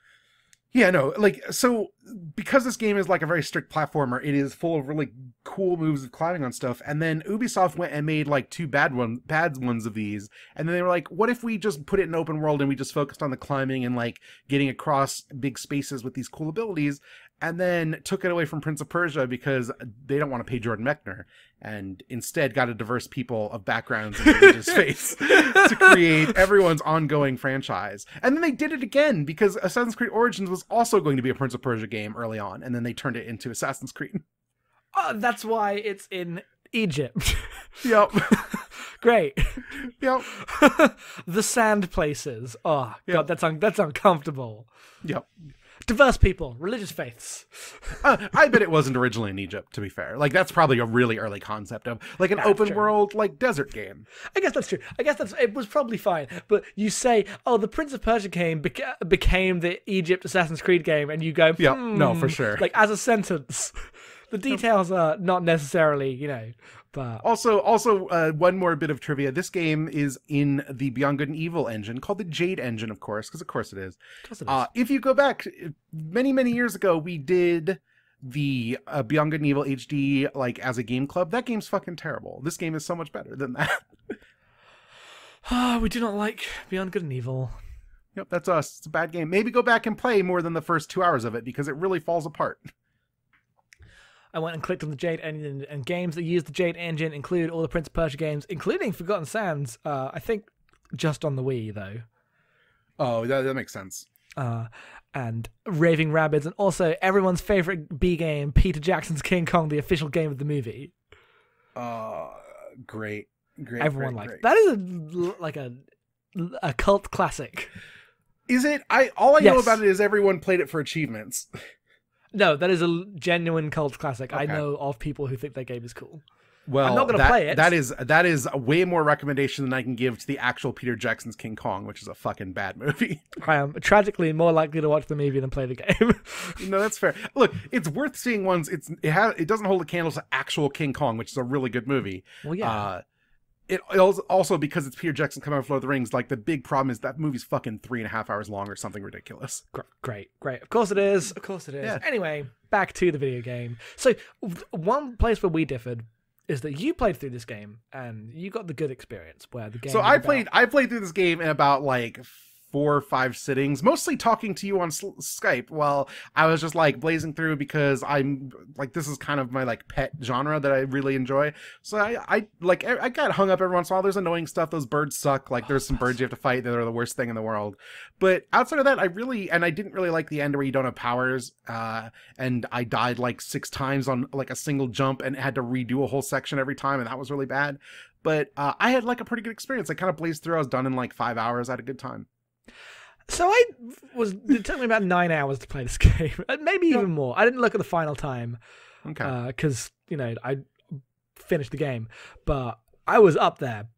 Yeah, no, like, so, because this game is like a very strict platformer, it is full of really cool moves of climbing on stuff, and then Ubisoft went and made like two bad one, bad ones of these, and then they were like, what if we just put it in open world and we just focused on the climbing and like getting across big spaces with these cool abilities, and then took it away from Prince of Persia because they don't want to pay Jordan Mechner, and instead got a diverse people of backgrounds and religious faiths to create everyone's ongoing franchise. And then they did it again because Assassin's Creed Origins was also going to be a Prince of Persia game early on, and then they turned it into Assassin's Creed. Oh, that's why it's in Egypt. Yep. Great. Yep. The sand places. Oh, Yep. God, that's un- that's uncomfortable. Yep. Diverse people, religious faiths. Uh, I bet it wasn't originally in Egypt, to be fair. Like, that's probably a really early concept of, like, an That's open true. world, like, desert game. I guess that's true. I guess that's it was probably fine. But you say, oh, the Prince of Persia game beca- became the Egypt Assassin's Creed game, and you go, Yeah, hmm, no, for sure. Like, as a sentence. The details are not necessarily, you know, but... Also, also uh, one more bit of trivia. This game is in the Beyond Good and Evil engine, called the Jade engine, of course, because of course it is. Of course it is. Uh, if you go back many, many years ago, we did the uh, Beyond Good and Evil H D, like, as a game club. That game's fucking terrible. This game is so much better than that. Ah, we do not like Beyond Good and Evil. Yep, that's us. It's a bad game. Maybe go back and play more than the first two hours of it, because it really falls apart. I went and clicked on the Jade engine, and games that use the Jade engine include all the Prince of Persia games, including Forgotten Sands. Uh, I think just on the Wii, though. Oh, that, that makes sense. uh, and Raving Rabbids, and also everyone's favorite B game, Peter Jackson's King Kong, the official game of the movie. Uh, great, great. Everyone great, likes great. that. Is a like a a cult classic. Is it? I all I Yes. know about it is everyone played it for achievements. No, that is a genuine cult classic. I Okay. know of people who think that game is cool. Well, I'm not gonna that, play it. That is that is a way more recommendation than I can give to the actual Peter Jackson's King Kong, which is a fucking bad movie. I am tragically more likely to watch the movie than play the game. No, that's fair. Look, it's worth seeing once. It's it has it doesn't hold a candle to actual King Kong, which is a really good movie. Well, yeah. Uh, it also because it's Peter Jackson coming out of Lord of the Rings. Like the big problem is that movie's fucking three and a half hours long or something ridiculous. Great, great. Of course it is. Of course it is. Yeah. Anyway, back to the video game. So, w- one place where we differed is that you played through this game and you got the good experience where the game. So was I about- played I played through this game in about like four or five sittings, mostly talking to you on S- Skype while I was just like blazing through because I'm like this is kind of my like pet genre that I really enjoy. So I I like I I got hung up every once in a while. There's annoying stuff. Those birds suck. Like there's some birds you have to fight that are the worst thing in the world. But outside of that, I really and I didn't really like the end where you don't have powers. Uh, and I died like six times on like a single jump and had to redo a whole section every time, and that was really bad. But uh, I had like a pretty good experience. I kind of blazed through. I was done in like five hours. I had a good time. So I was. It took me about nine hours to play this game, maybe even more. I didn't look at the final time Okay. because uh, you know I finished the game, but I was up there,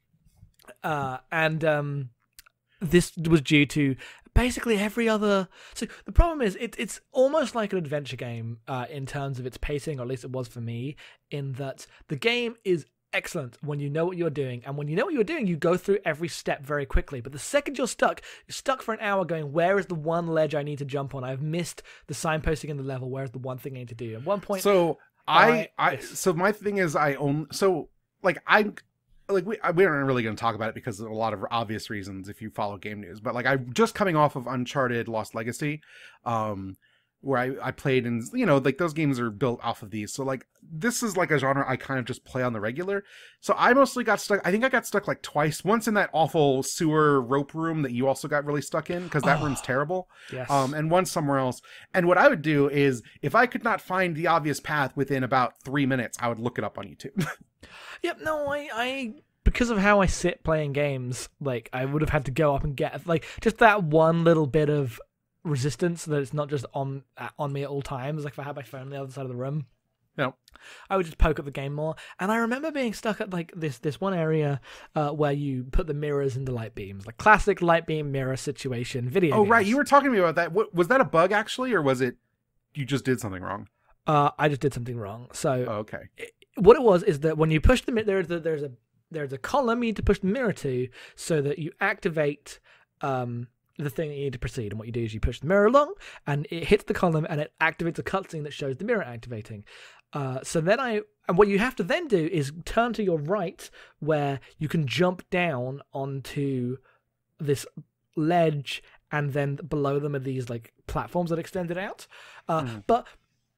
uh, and um, this was due to basically every other. So the problem is, it, it's almost like an adventure game uh, in terms of its pacing, or at least it was for me. In that the game is excellent when you know what you're doing, and when you know what you're doing, you go through every step very quickly. But the second you're stuck, you're stuck for an hour going, where is the one ledge I need to jump on? I've missed the signposting in the level. Where's the one thing I need to do? At one point, So I, I- I, so my thing is I own, so like I, like we, we aren't really going to talk about it because of a lot of obvious reasons if you follow game news, but like I'm just coming off of Uncharted Lost Legacy, um, where I, I played and, you know, like those games are built off of these. So like, this is like a genre I kind of just play on the regular. So I mostly got stuck. I think I got stuck like twice, once in that awful sewer rope room that you also got really stuck in because that Oh. room's terrible. yes, Um, and once somewhere else. And what I would do is if I could not find the obvious path within about three minutes, I would look it up on YouTube. Yep, no, I, I, because of how I sit playing games, like, I would have had to go up and get, like, just that one little bit of resistance so that it's not just on uh, on me at all times. Like, if I had my phone on the other side of the room, No. I would just poke at the game more. And I remember being stuck at, like, this this one area uh, where you put the mirrors into light beams, like, classic light beam mirror situation video Oh, right. games. You were talking to me about that. What, was that a bug actually, or was it you just did something wrong? Uh, I just did something wrong. So Oh, okay. what it was is that when you push the mi- there's a, there's a there's a column you need to push the mirror to so that you activate um the thing that you need to proceed. And what you do is you push the mirror along and it hits the column and it activates a cutscene that shows the mirror activating. Uh, so then I and what you have to then do is turn to your right where you can jump down onto this ledge, and then below them are these like platforms that extended out. Uh, Mm. But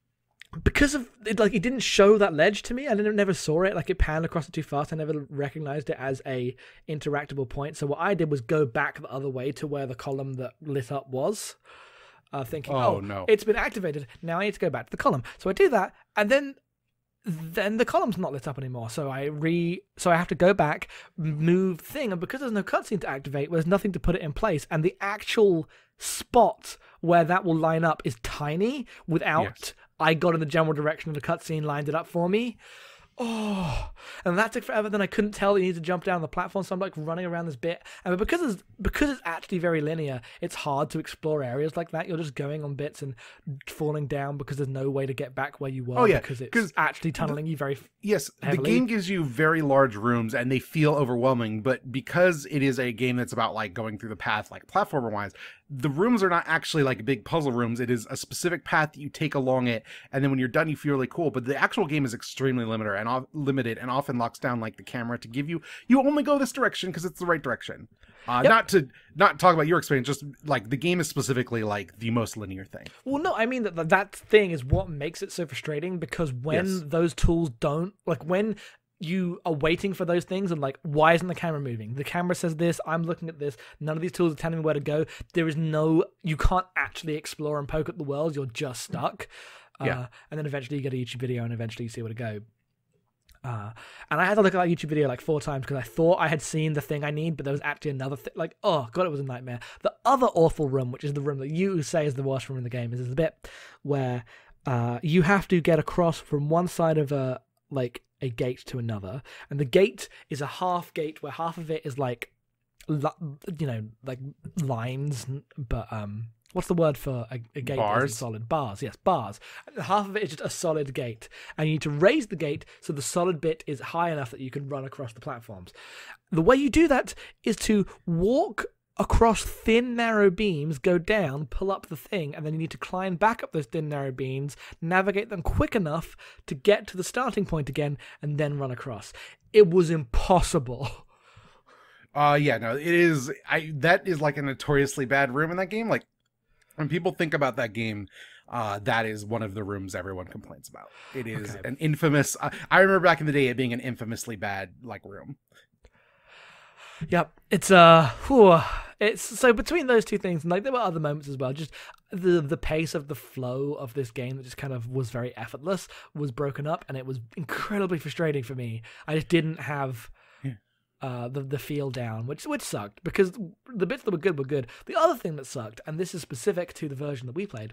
because of it, like it didn't show that ledge to me. I didn't, never saw it. Like it panned across it too fast. I never recognized it as a interactable point. So what I did was go back the other way to where the column that lit up was. Uh, thinking, Oh, oh, no. it's been activated. Now I need to go back to the column. So I do that, and then then the column's not lit up anymore. So I re so I have to go back, move thing, and because there's no cutscene to activate, there's nothing to put it in place, and the actual spot where that will line up is tiny without Yes. I got in the general direction of the cutscene, lined it up for me. Oh, and that took forever. Then I couldn't tell that you need to jump down the platform, so I'm like running around this bit. And because it's because it's actually very linear, it's hard to explore areas like that. You're just going on bits and falling down because there's no way to get back where you were. Oh, yeah, because it's 'cause actually tunneling you very. Yes, Heavily. the game gives you very large rooms and they feel overwhelming, but because it is a game that's about like going through the path, like platformer wise, the rooms are not actually like big puzzle rooms. It is a specific path that you take along it, and then when you're done, you feel really cool. But the actual game is extremely limited and off- limited, and often locks down like the camera to give you you only go this direction because it's the right direction. Uh, Yep. Not to not talk about your experience, just like the game is specifically like the most linear thing. Well, no, I mean that that thing is what makes it so frustrating because when Yes. those tools don't like when you are waiting for those things and like, why isn't the camera moving? The camera says this, I'm looking at this, none of these tools are telling me where to go. There is no, you can't actually explore and poke at the world, you're just stuck. Yeah. Uh, and then eventually you get a YouTube video and eventually you see where to go. Uh, and I had to look at that YouTube video like four times because I thought I had seen the thing I need, but there was actually another thing. Like, oh god, it was a nightmare. The other awful room, which is the room that you say is the worst room in the game, is the bit where uh, you have to get across from one side of a like a gate to another, and the gate is a half gate where half of it is like, you know, like lines, but um. What's the word for a, a gate? Bars? That isn't solid? Bars, yes, bars. Half of it is just a solid gate. And you need to raise the gate so the solid bit is high enough that you can run across the platforms. The way you do that is to walk across thin, narrow beams, go down, pull up the thing, and then you need to climb back up those thin, narrow beams, navigate them quick enough to get to the starting point again, and then run across. It was impossible. Uh, yeah, no, it is. I That is like a notoriously bad room in that game. Like, when people think about that game, uh, that is one of the rooms everyone complains about. It is Okay. an infamous... Uh, I remember back in the day it being an infamously bad like room. Yep, it's uh, whew, it's so between those two things, and like there were other moments as well. Just the the pace of the flow of this game that just kind of was very effortless was broken up, and it was incredibly frustrating for me. I just didn't have uh the the feel down, which which sucked because the bits that were good were good. The other thing that sucked, and this is specific to the version that we played,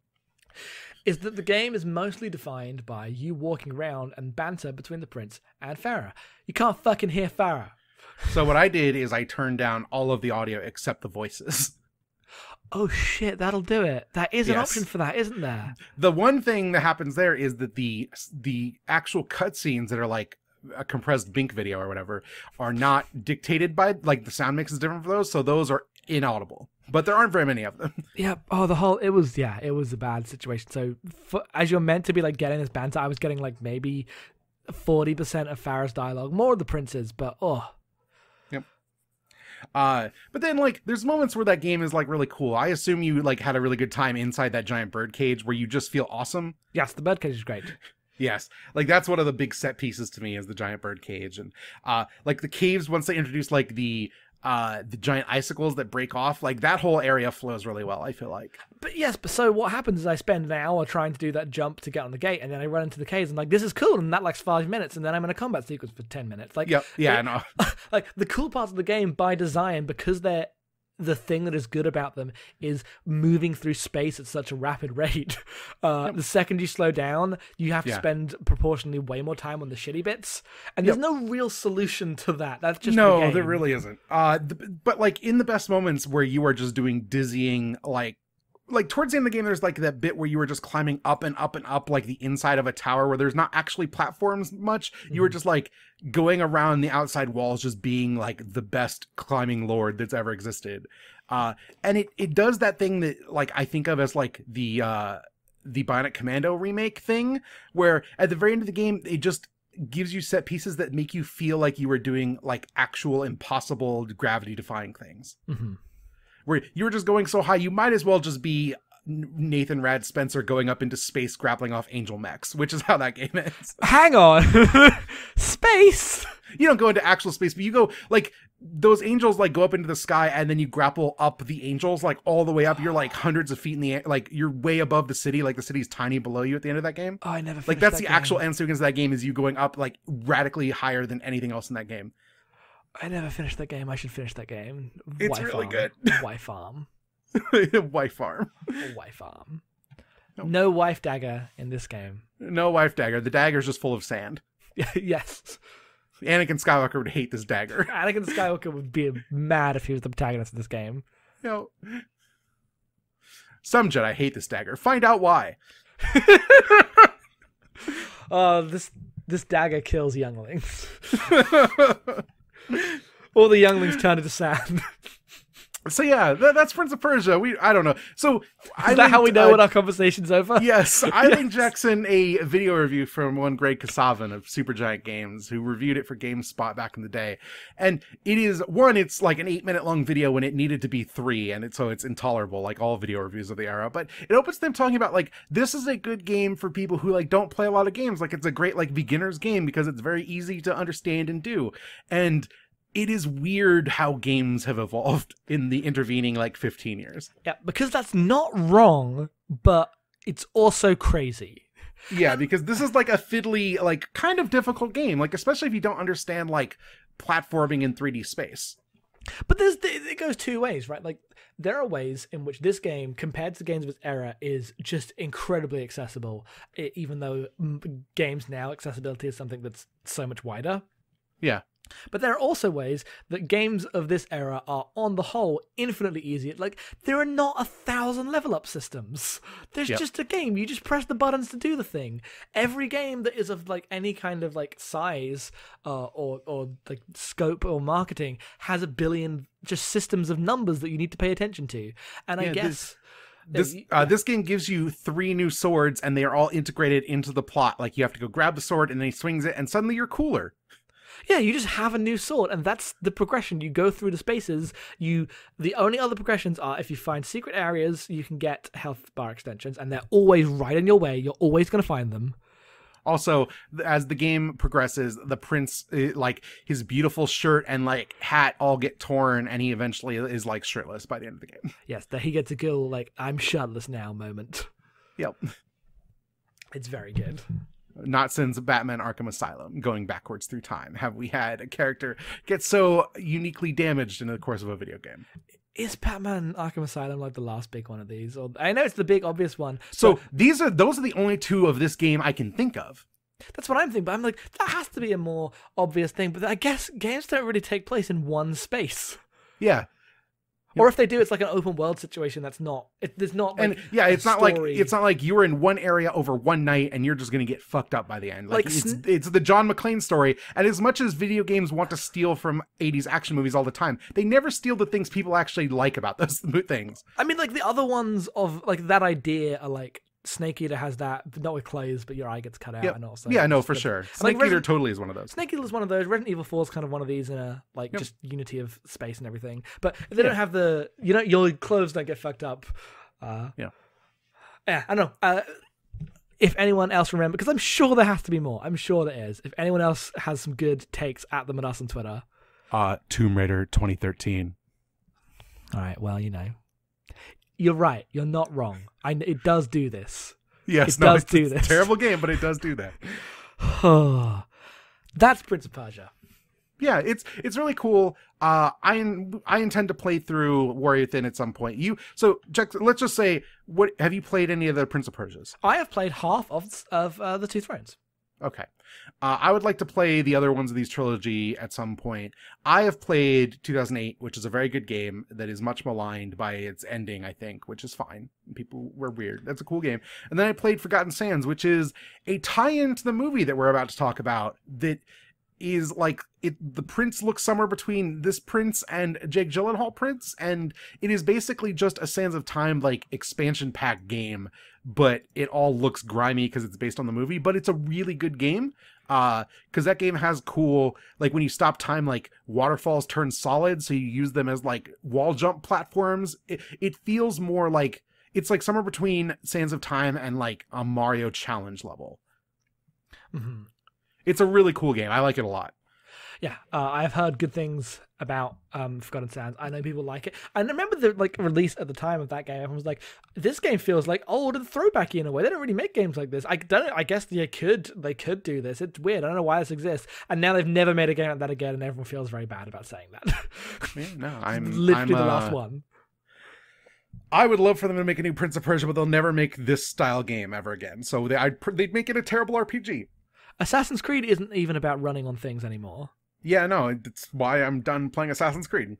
is that the game is mostly defined by you walking around and banter between the prince and Farah. You can't fucking hear Farah. So what I did is I turned down all of the audio except the voices. Oh shit, that'll do it. That is an Yes. option for that, isn't there? The one thing that happens there is that the the actual cutscenes that are like a compressed Bink video or whatever are not dictated by, like, the sound mix is different for those, so those are inaudible. But there aren't very many of them. Yeah. Oh, the whole, it was, yeah, it was a bad situation. So for, as you're meant to be like getting this banter, I was getting like maybe forty percent of Farah's dialogue, more of the prince's, but oh. Yep. Uh, but then, like, there's moments where that game is, like, really cool. I assume you, like, had a really good time inside that giant bird cage where you just feel awesome. Yes, the birdcage is great. Yes, like that's one of the big set pieces to me is the giant bird cage, and uh, like the caves. Once they introduce like the uh the giant icicles that break off, like that whole area flows really well, I feel like. But yes, but so what happens is I spend an hour trying to do that jump to get on the gate, and then I run into the caves and like, this is cool, and that lasts five minutes, and then I'm in a combat sequence for ten minutes. Like, Yep. Yeah, I like, know. like the cool parts of the game by design, because they're the thing that is good about them is moving through space at such a rapid rate. Uh, Yep. The second you slow down, you have to Yeah. spend proportionally way more time on the shitty bits, and there's Yep. no real solution to that. That's just No, the game. there really isn't. Uh, th- but like in the best moments where you are just doing dizzying, like, like towards the end of the game, there's like that bit where you were just climbing up and up and up, like the inside of a tower where there's not actually platforms much. You were Mhm. just like going around the outside walls, just being like the best climbing lord that's ever existed. Uh, and it, it does that thing that like I think of as like the, uh, the Bionic Commando remake thing, where at the very end of the game, it just gives you set pieces that make you feel like you were doing like actual impossible gravity defying things. Mhm. Where you were just going so high, you might as well just be Nathan Rad Spencer going up into space, grappling off angel mechs, which is how that game ends. Hang on. Space. You don't go into actual space, but you go, like, those angels, like, go up into the sky, and then you grapple up the angels, like, all the way up. You're, like, hundreds of feet in the air. Like, you're way above the city. Like, the city's tiny below you at the end of that game. Oh, I never. Like, that's that the game. actual end sequence of that game, is you going up, like, radically higher than anything else in that game. I never finished that game. I should finish that game. It's Y really farm. good. Y farm. Wife farm. Y farm. Nope. No wife dagger in this game. No wife dagger. The dagger's just full of sand. Yes. Anakin Skywalker would hate this dagger. Anakin Skywalker would be mad if he was the protagonist of this game. You know, some Jedi hate this dagger. Find out why. Uh, this this dagger kills younglings. All the younglings turn into sand. So yeah, that, that's Prince of Persia. We I don't know. So I Is that linked, how we know uh, when our conversation's over? Yes, I Yes. linked Jackson a video review from one Greg Kasavin of Supergiant Games, who reviewed it for GameSpot back in the day. And it is, one, it's like an eight minute long video when it needed to be three, and it, so it's intolerable, like all video reviews of the era. But it opens them talking about, like, this is a good game for people who, like, don't play a lot of games. Like, it's a great, like, beginner's game because it's very easy to understand and do. And it is weird how games have evolved in the intervening, like, fifteen years. Yeah, because that's not wrong, but it's also crazy. Yeah, because this is like a fiddly, like, kind of difficult game, like, especially if you don't understand, like, platforming in three D space. But there's it goes two ways, right? Like, there are ways in which this game, compared to games of its era, is just incredibly accessible, e- even though mm, games now, accessibility is something that's so much wider. Yeah. But there are also ways that games of this era are, on the whole, infinitely easier. Like, there are not a thousand level up systems. There's Yep. just a game. You just press the buttons to do the thing. Every game that is of like any kind of like size uh, or or like scope or marketing has a billion just systems of numbers that you need to pay attention to. And I Yeah, guess. This Yeah, uh, this game gives you three new swords, and they are all integrated into the plot. Like, you have to go grab the sword, and then he swings it, and suddenly you're cooler. Yeah, you just have a new sword, and that's the progression. You go through the spaces. You the only other progressions are if you find secret areas, you can get health bar extensions, and they're always right in your way. You're always going to find them. Also, th- as the game progresses, the prince, uh, like, his beautiful shirt and, like, hat all get torn, and he eventually is, like, shirtless by the end of the game. Yes, that he gets a cool like I'm shirtless now moment. Yep. It's very good. Not since Batman Arkham Asylum, going backwards through time, have we had a character get so uniquely damaged in the course of a video game. Is Batman Arkham Asylum like the last big one of these? Or I know it's the big obvious one. So but these are those are the only two of this game I can think of. that's what I'm thinking. But I'm like, that has to be a more obvious thing. But I guess games don't really take place in one space. Yeah. Or if they do, it's like an open world situation that's not. It, there's not. Like, And yeah, it's a not like story. it's not like you were in one area over one night and you're just gonna get fucked up by the end. Like, Like it's Sn- it's the John McClane story. And as much as video games want to steal from eighties action movies all the time, they never steal the things people actually like about those things. I mean, like the other ones of like that idea are like Snake Eater has that, but not with clothes, but your eye gets cut out Yep. and also. Yeah, no, it's for good. sure. And, Snake like, Eater Resident- totally is one of those. Snake Eater is one of those. Resident Evil four is kind of one of these in a like Yep. just unity of space and everything. But if they don't Yeah. have the, you know, your clothes don't get fucked up. Uh, Yeah. Yeah, I don't know. Uh, if anyone else remember, because I'm sure there has to be more. I'm sure there is. If anyone else has some good takes at them and us on Twitter. Uh, Tomb Raider twenty thirteen. All right. Well, you know, you're right. You're not wrong. I it does do this. Yes, It no, does it's, do it's this. a terrible game, but it does do that. That's Prince of Persia. Yeah, it's it's really cool. Uh, I I intend to play through Warrior Thin at some point. You so Jack, let's just say, what have you played any of the Prince of Persias? I have played half of of uh, the Two Thrones. Okay, uh, I would like to play the other ones of these trilogy at some point. I have played two thousand eight, which is a very good game that is much maligned by its ending, I think, which is fine. People were weird. That's a cool game. And then I played Forgotten Sands, which is a tie-in to the movie that we're about to talk about. That is like it the prince looks somewhere between this prince and Jake Gyllenhaal prince, and it is basically just a Sands of Time like expansion pack game, but it all looks grimy because it's based on the movie. But it's a really good game, uh because that game has cool, like, when you stop time, like, waterfalls turn solid, so you use them as like wall jump platforms. It, it feels more like it's like somewhere between Sands of Time and like a Mario challenge level. Mm-hmm. It's a really cool game. I like it a lot. Yeah, uh, I've heard good things about um, Forgotten Sands. I know people like it. I remember the like release at the time of that game. Everyone was like, "This game feels like old and throwbacky in a way. They don't really make games like this." I don't. I guess they could. They could do this. It's weird. I don't know why this exists. And now they've never made a game like that again, and everyone feels very bad about saying that. Yeah, no, I'm literally I'm, the uh, last one. I would love for them to make a new Prince of Persia, but they'll never make this style game ever again. So they, I'd, pr- they'd make it a terrible R P G. Assassin's Creed isn't even about running on things anymore. Yeah, no, it's why I'm done playing Assassin's Creed.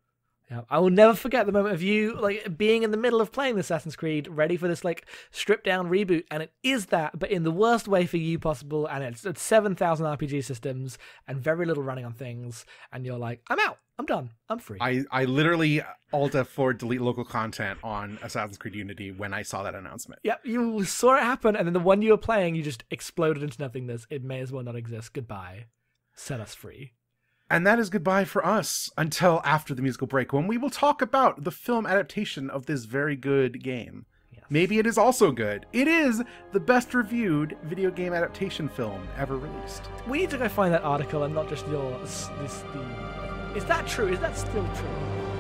Yeah, I will never forget the moment of you like being in the middle of playing Assassin's Creed, ready for this like stripped down reboot, and it is that, but in the worst way for you possible, and it's, it's seven thousand R P G systems and very little running on things, and you're like, I'm out, I'm done, I'm free. I, I literally Alt F four delete local content on Assassin's Creed Unity when I saw that announcement. Yep, you saw it happen, and then the one you were playing, you just exploded into nothingness. It may as well not exist. Goodbye. Set us free. And that is goodbye for us until after the musical break, when we will talk about the film adaptation of this very good game. Yes. Maybe it is also good. It is the best reviewed video game adaptation film ever released. We need to go find that article and not just your... This, the... Is that true? Is that still true?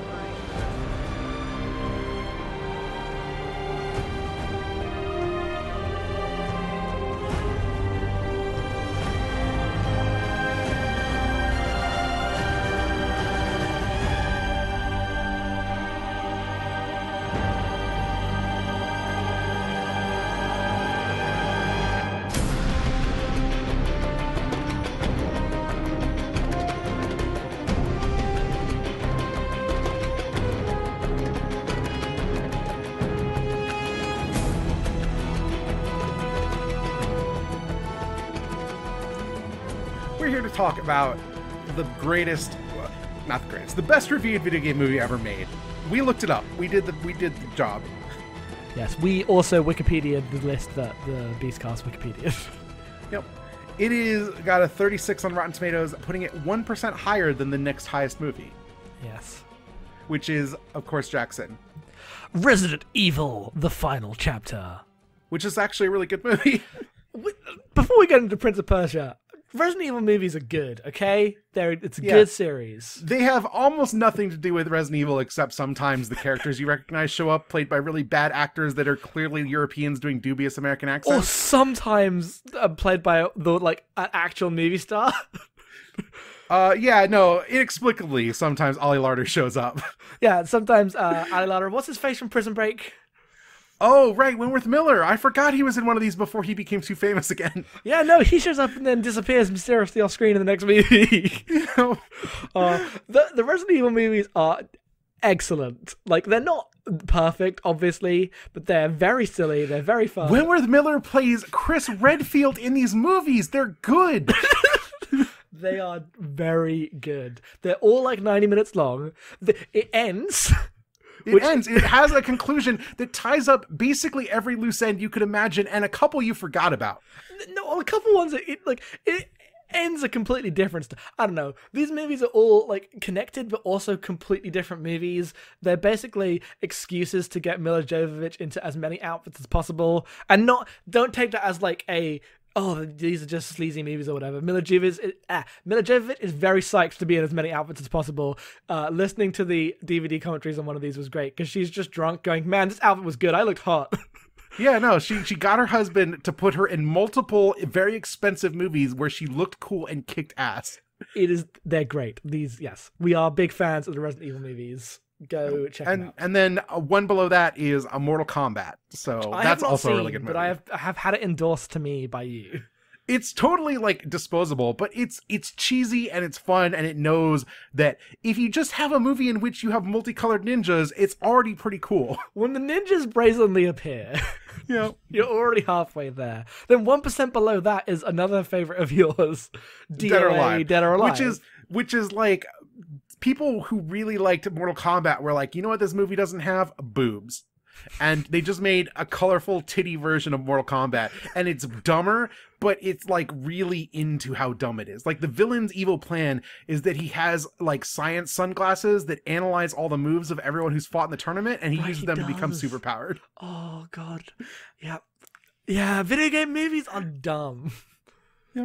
We're here to talk about the greatest, well, not the greatest, the best reviewed video game movie ever made. We looked it up. We did the we did the job. Yes, we also Wikipedia'd the list that the Beastcast Wikipedia'd. Yep. It is got a thirty-six on Rotten Tomatoes, putting it one percent higher than the next highest movie. Yes. Which is, of course, Jackson. Resident Evil, the final chapter. Which is actually a really good movie. Before we get into Prince of Persia, Resident Evil movies are good, okay? They're, it's a yeah. good series. They have almost nothing to do with Resident Evil, except sometimes the characters you recognize show up, played by really bad actors that are clearly Europeans doing dubious American accents. Or sometimes uh, played by the like an actual movie star. uh, yeah, no, inexplicably, sometimes Ollie Larder shows up. Yeah, sometimes uh, Ollie Larder, what's his face from Prison Break? Oh, right, Wentworth Miller. I forgot he was in one of these before he became too famous again. Yeah, no, he shows up and then disappears mysteriously off screen in the next movie. You know? uh, the, the Resident Evil movies are excellent. Like, they're not perfect, obviously, but they're very silly, they're very fun. Wentworth Miller plays Chris Redfield in these movies. They're good. They are very good. They're all like ninety minutes long. It ends... It Which... ends. It has a conclusion that ties up basically every loose end you could imagine, and a couple you forgot about. No, a couple ones that it like it ends a completely different. St- I don't know. These movies are all like connected, but also completely different movies. They're basically excuses to get Mila Jovovich into as many outfits as possible, and not don't take that as like a. Oh, these are just sleazy movies or whatever. Mila Jovovich is, ah, Mila Jovovich is very psyched to be in as many outfits as possible. Uh, listening to the D V D commentaries on one of these was great because she's just drunk going, man, this outfit was good. I looked hot. Yeah, no, she she got her husband to put her in multiple very expensive movies where she looked cool and kicked ass. It is, they're great. These, yes, we are big fans of the Resident Evil movies. Go check and, them out. And then uh, one below that is a Mortal Kombat. So I that's also seen, a really good movie. But I have I have had it endorsed to me by you. It's totally like disposable, but it's it's cheesy and it's fun, and it knows that if you just have a movie in which you have multicolored ninjas, it's already pretty cool. When the ninjas brazenly appear, you know, you're already halfway there. Then one percent below that is another favorite of yours, D L A, Dead or Alive, Dead or Alive, which is which is like. People who really liked Mortal Kombat were like, you know what this movie doesn't have? Boobs. And they just made a colorful titty version of Mortal Kombat. And it's dumber, but it's like really into how dumb it is. Like the villain's evil plan is that he has like science sunglasses that analyze all the moves of everyone who's fought in the tournament, and he right, uses he them does. to become superpowered. Oh, God. Yeah. Yeah, video game movies are dumb. Yeah.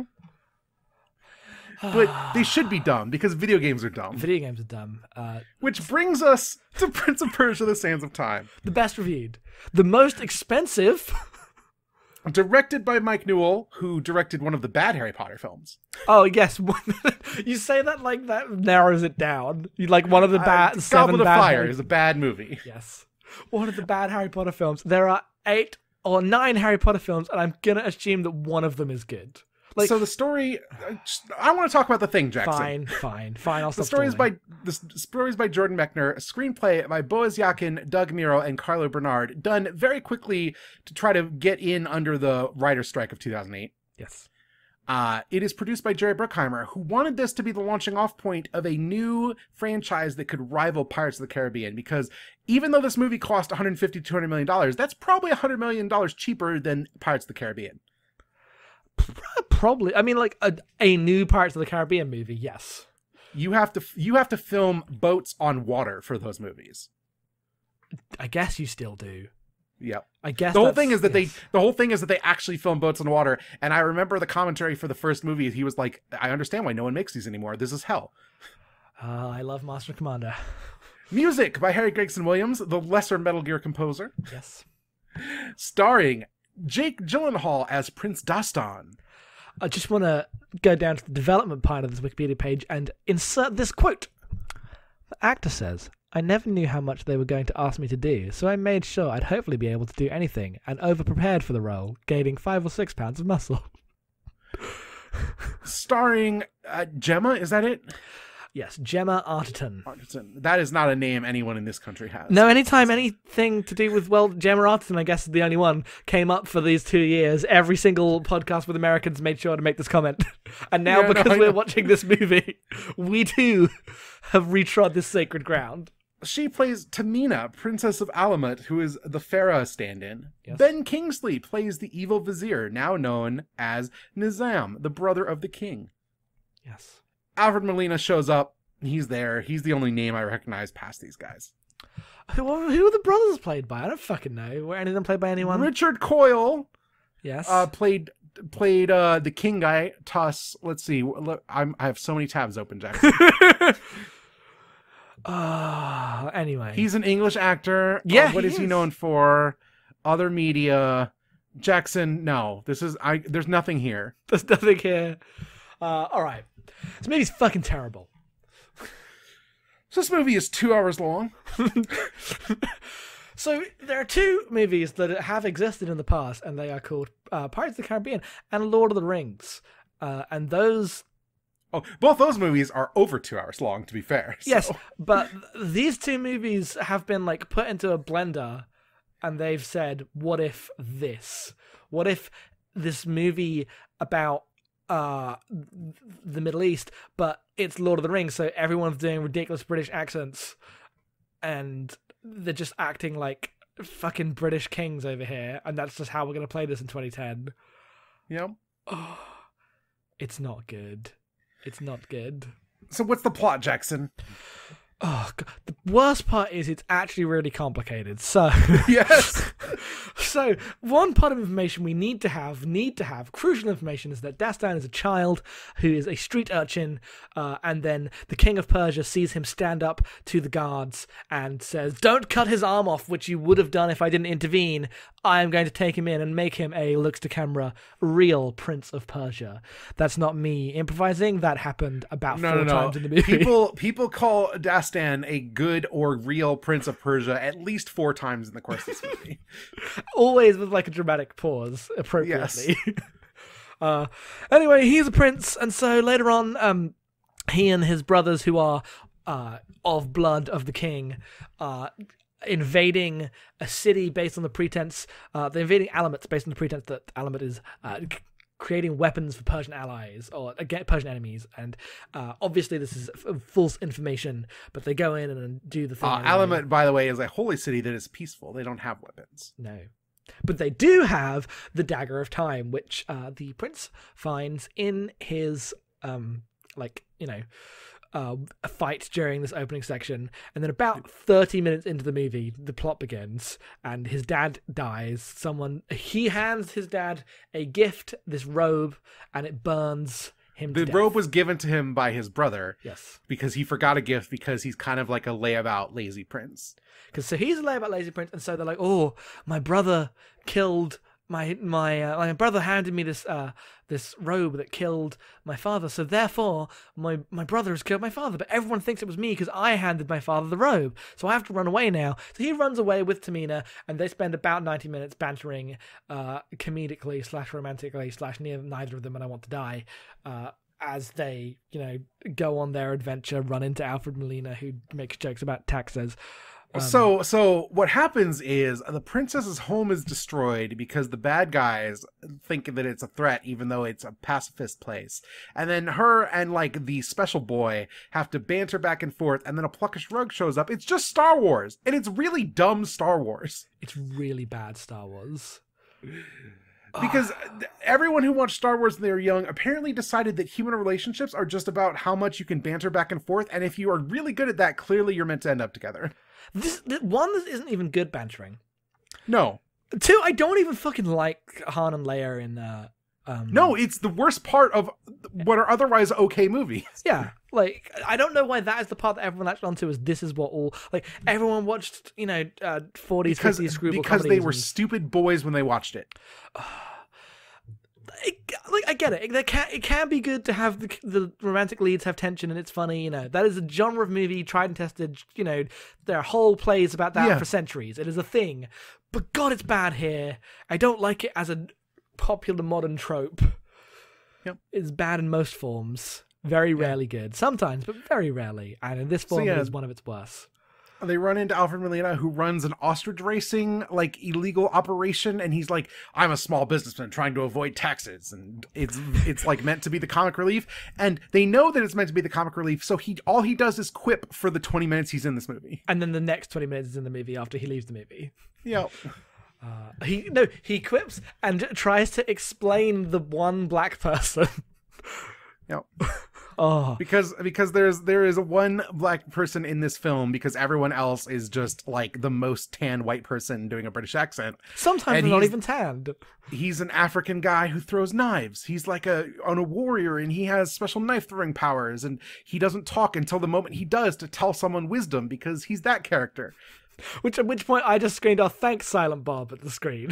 But they should be dumb, because video games are dumb. Video games are dumb. Uh, Which brings us to Prince of Persia, The Sands of Time. The best reviewed. The most expensive. Directed by Mike Newell, who directed one of the bad Harry Potter films. Oh, yes. You say that like that narrows it down. You like one of the bad... Uh, seven Goblet of bad Fire Harry... is a bad movie. Yes. One of the bad Harry Potter films. There are eight or nine Harry Potter films, and I'm going to assume that one of them is good. Like, so the story, I want to talk about the thing, Jackson. Fine, fine, fine. I'll stop. The story is stalling. by the story is by Jordan Mechner, screenplay by Boaz Yakin, Doug Nero, and Carlo Bernard. Done very quickly to try to get in under the writer's strike of two thousand eight. Yes. Uh, it is produced by Jerry Bruckheimer, who wanted this to be the launching off point of a new franchise that could rival Pirates of the Caribbean. Because even though this movie cost one hundred fifty to two hundred million dollars, that's probably one hundred million dollars cheaper than Pirates of the Caribbean. Probably. I mean, like a, a new Pirates of the Caribbean movie. Yes. You have to you have to film boats on water for those movies. I guess you still do. Yep. I guess the whole that's- thing is that yes. they the whole thing is that they actually film boats on water. And I remember the commentary for the first movie. He was like, "I understand why no one makes these anymore. This is hell." Uh, I love Master and Commander. Music by Harry Gregson Williams, the lesser Metal Gear composer, Yes. starring Jake Gyllenhaal as Prince Dastan. I just want to go down to the development part of this Wikipedia page and insert this quote. The actor says, "I never knew how much they were going to ask me to do, so I made sure I'd hopefully be able to do anything, and over-prepared for the role, gaining five or six pounds of muscle." Starring uh, Gemma, is that it? Yes, Gemma Arterton. Arterton. That is not a name anyone in this country has. No, anytime anything to do with, well, Gemma Arterton, I guess, is the only one, came up for these two years. Every single podcast with Americans made sure to make this comment. And now, Yeah, no, because I we're know. watching this movie, we too have retrod this sacred ground. She plays Tamina, Princess of Alamut, who is the Farah stand-in. Yes. Ben Kingsley plays the evil vizier, now known as Nizam, the brother of the king. Yes. Alfred Molina shows up. He's there. He's the only name I recognize past these guys. Who, who are the brothers played by? I don't fucking know. Were any of them played by anyone? Richard Coyle Yes. uh, played played uh, the king guy, Tuss. Let's see. Look, I'm, I have so many tabs open, Jackson. Ah, anyway. He's an English actor. Yeah, Uh, what he is he is. known for? Other media. Jackson, no. This is I. There's nothing here. There's nothing here. Uh, all right. This movie's fucking terrible. So this movie is two hours long. So there are two movies that have existed in the past, and they are called uh, Pirates of the Caribbean and Lord of the Rings. Uh, and those, Oh, both those movies are over two hours long, to be fair. so- yes, but these two movies have been like put into a blender, and they've said, "What if this? What if this movie about uh the Middle East, but it's Lord of the Rings, so everyone's doing ridiculous British accents, and they're just acting like fucking British kings over here, and that's just how we're gonna play this in twenty ten." Yeah. Oh, it's not good. It's not good. So what's the plot, Jackson? Oh, God. The worst part is it's actually really complicated. So, Yes. so one part of information we need to have, need to have, crucial information is that Dastan is a child who is a street urchin, uh, and then the king of Persia sees him stand up to the guards and says, "Don't cut his arm off, which you would have done if I didn't intervene. I am going to take him in and make him a," looks to camera, "real Prince of Persia." That's not me improvising. That happened about No, four no, no. times in the movie. People people call Dastan a good or real Prince of Persia at least four times in the course of this movie. Always with like a dramatic pause appropriately. uh, anyway, he's a prince, and so later on, um, he and his brothers, who are uh, of blood of the king, uh, invading a city based on the pretense, uh, they're invading Alamut based on the pretense that Alamut is uh, c- creating weapons for Persian allies or against Persian enemies, and uh, obviously this is f- false information, but they go in and do the thing. Uh, anyway. Alamut, by the way, is a holy city that is peaceful. They don't have weapons. No. But they do have the Dagger of Time, which uh, the prince finds in his, um, like, you know, uh, a fight during this opening section. And then about thirty minutes into the movie, the plot begins, and his dad dies. Someone, he hands his dad a gift, this robe, and it burns him to The death. robe was given to him by his brother Yes. because he forgot a gift because he's kind of like a layabout lazy prince. Because so he's a layabout lazy prince, and so they're like, "Oh, my brother killed my my uh, my brother handed me this uh this robe that killed my father. So therefore, my my brother has killed my father. But everyone thinks it was me because I handed my father the robe. So I have to run away now. So he runs away with Tamina, and they spend about ninety minutes bantering, uh, comedically slash romantically slash near neither of them and I want to die. Uh, as they, you know, go on their adventure, run into Alfred Molina, who makes jokes about taxes. Um, so, so what happens is the princess's home is destroyed because the bad guys think that it's a threat, even though it's a pacifist place. And then her and, like, the special boy have to banter back and forth, and then a pluckish rug shows up. It's just Star Wars, and it's really dumb Star Wars. It's really bad Star Wars. Because everyone who watched Star Wars when they were young apparently decided that human relationships are just about how much you can banter back and forth, and if you are really good at that, clearly you're meant to end up together. This, this one this isn't even good bantering. No. Two, I don't even fucking like Han and Leia in... Uh, um... No, it's the worst part of what are otherwise okay movies. Yeah, like, I don't know why that is the part that everyone latched onto, is this is what all... Like, everyone watched, you know, uh, forties, because, fifties screwball Because they were and... stupid boys when they watched it. It, like, I get it. It can, it can be good to have the, the romantic leads have tension and it's funny, you know. That is a genre of movie, tried and tested, you know. There are whole plays about that yeah. for centuries. It is a thing. But God, it's bad here. I don't like it as a popular modern trope. Yep. It's bad in most forms. Very yeah. rarely good. Sometimes, but very rarely. And in this form, so, yeah. it is one of its worst. They run into Alfred Molina, who runs an ostrich racing, like, illegal operation, and he's like, I'm a small businessman trying to avoid taxes, and it's, it's like, meant to be the comic relief, and they know that it's meant to be the comic relief, so he all he does is quip for the twenty minutes he's in this movie. And then the next twenty minutes is in the movie after he leaves the movie. Yep. Uh, he, no, he quips and tries to explain the one black person. Yep. Oh, because because there's there is one black person in this film because everyone else is just like the most tan white person doing a British accent. Sometimes they're not even tanned. He's an African guy who throws knives. He's like a on a warrior, and he has special knife throwing powers, and he doesn't talk until the moment he does to tell someone wisdom because he's that character. Which at which point I just screamed, "Oh, thanks, Silent Bob!" at the screen.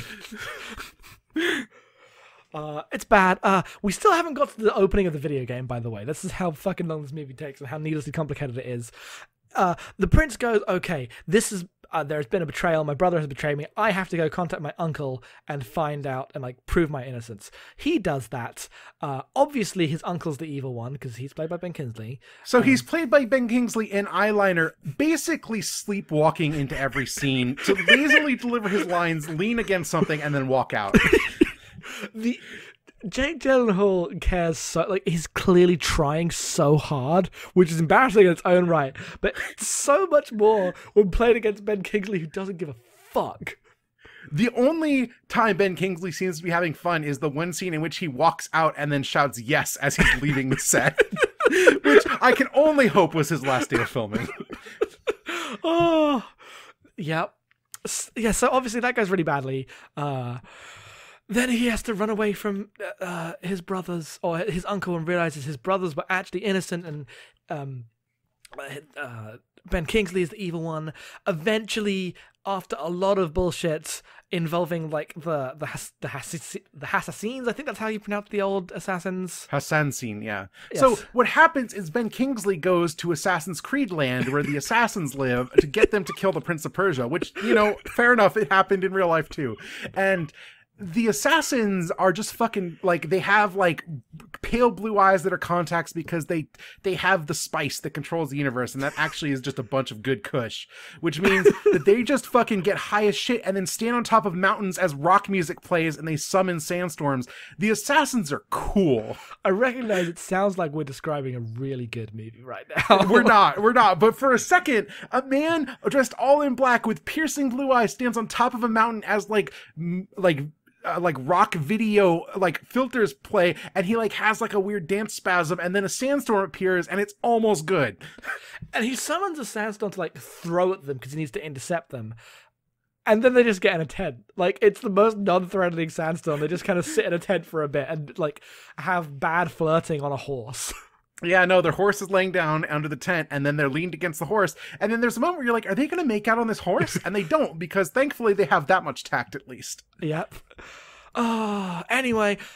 Uh, it's bad. Uh, we still haven't got to the opening of the video game, by the way. This is how fucking long this movie takes and how needlessly complicated it is. Uh, the prince goes, okay, this is, uh, there's been a betrayal. My brother has betrayed me. I have to go contact my uncle and find out and, like, prove my innocence. He does that. Uh, obviously, his uncle's the evil one because he's played by Ben Kingsley. So um, he's played by Ben Kingsley in eyeliner, basically sleepwalking into every scene to lazily deliver his lines, lean against something, and then walk out. The Jake Gyllenhaal cares so, like, he's clearly trying so hard, which is embarrassing in its own right, but so much more when played against Ben Kingsley, who doesn't give a fuck. The only time Ben Kingsley seems to be having fun is the one scene in which he walks out and then shouts yes as he's leaving the set, which I can only hope was his last day of filming. Oh, yeah. Yeah, so obviously that goes really badly. Uh... Then he has to run away from uh, his brothers or his uncle and realizes his brothers were actually innocent, and um, uh, Ben Kingsley is the evil one. Eventually, after a lot of bullshit involving like the the has, the, has, the Assassins, I think that's how you pronounce the old assassins. Hassan scene, yeah. Yes. So what happens is Ben Kingsley goes to Assassin's Creed land where the assassins live to get them to kill the Prince of Persia, which, you know, fair enough, it happened in real life too. And the assassins are just fucking, like, they have, like, pale blue eyes that are contacts because they they have the spice that controls the universe, and that actually is just a bunch of good kush, which means that they just fucking get high as shit and then stand on top of mountains as rock music plays and they summon sandstorms. The assassins are cool. I recognize it sounds like we're describing a really good movie right now. We're not, we're not, but for a second, a man dressed all in black with piercing blue eyes stands on top of a mountain as, like, m- like, Uh, like rock video like filters play, and he like has like a weird dance spasm, and then a sandstorm appears and it's almost good. And he summons a sandstorm to like throw at them because he needs to intercept them, and then they just get in a tent. Like, it's the most non-threatening sandstorm. They just kind of sit in a tent for a bit and like have bad flirting on a horse. Yeah, no, their horse is laying down under the tent, and then they're leaned against the horse, and then there's a moment where you're like, are they going to make out on this horse? And they don't, because thankfully they have that much tact at least. Yep. Oh, anyway,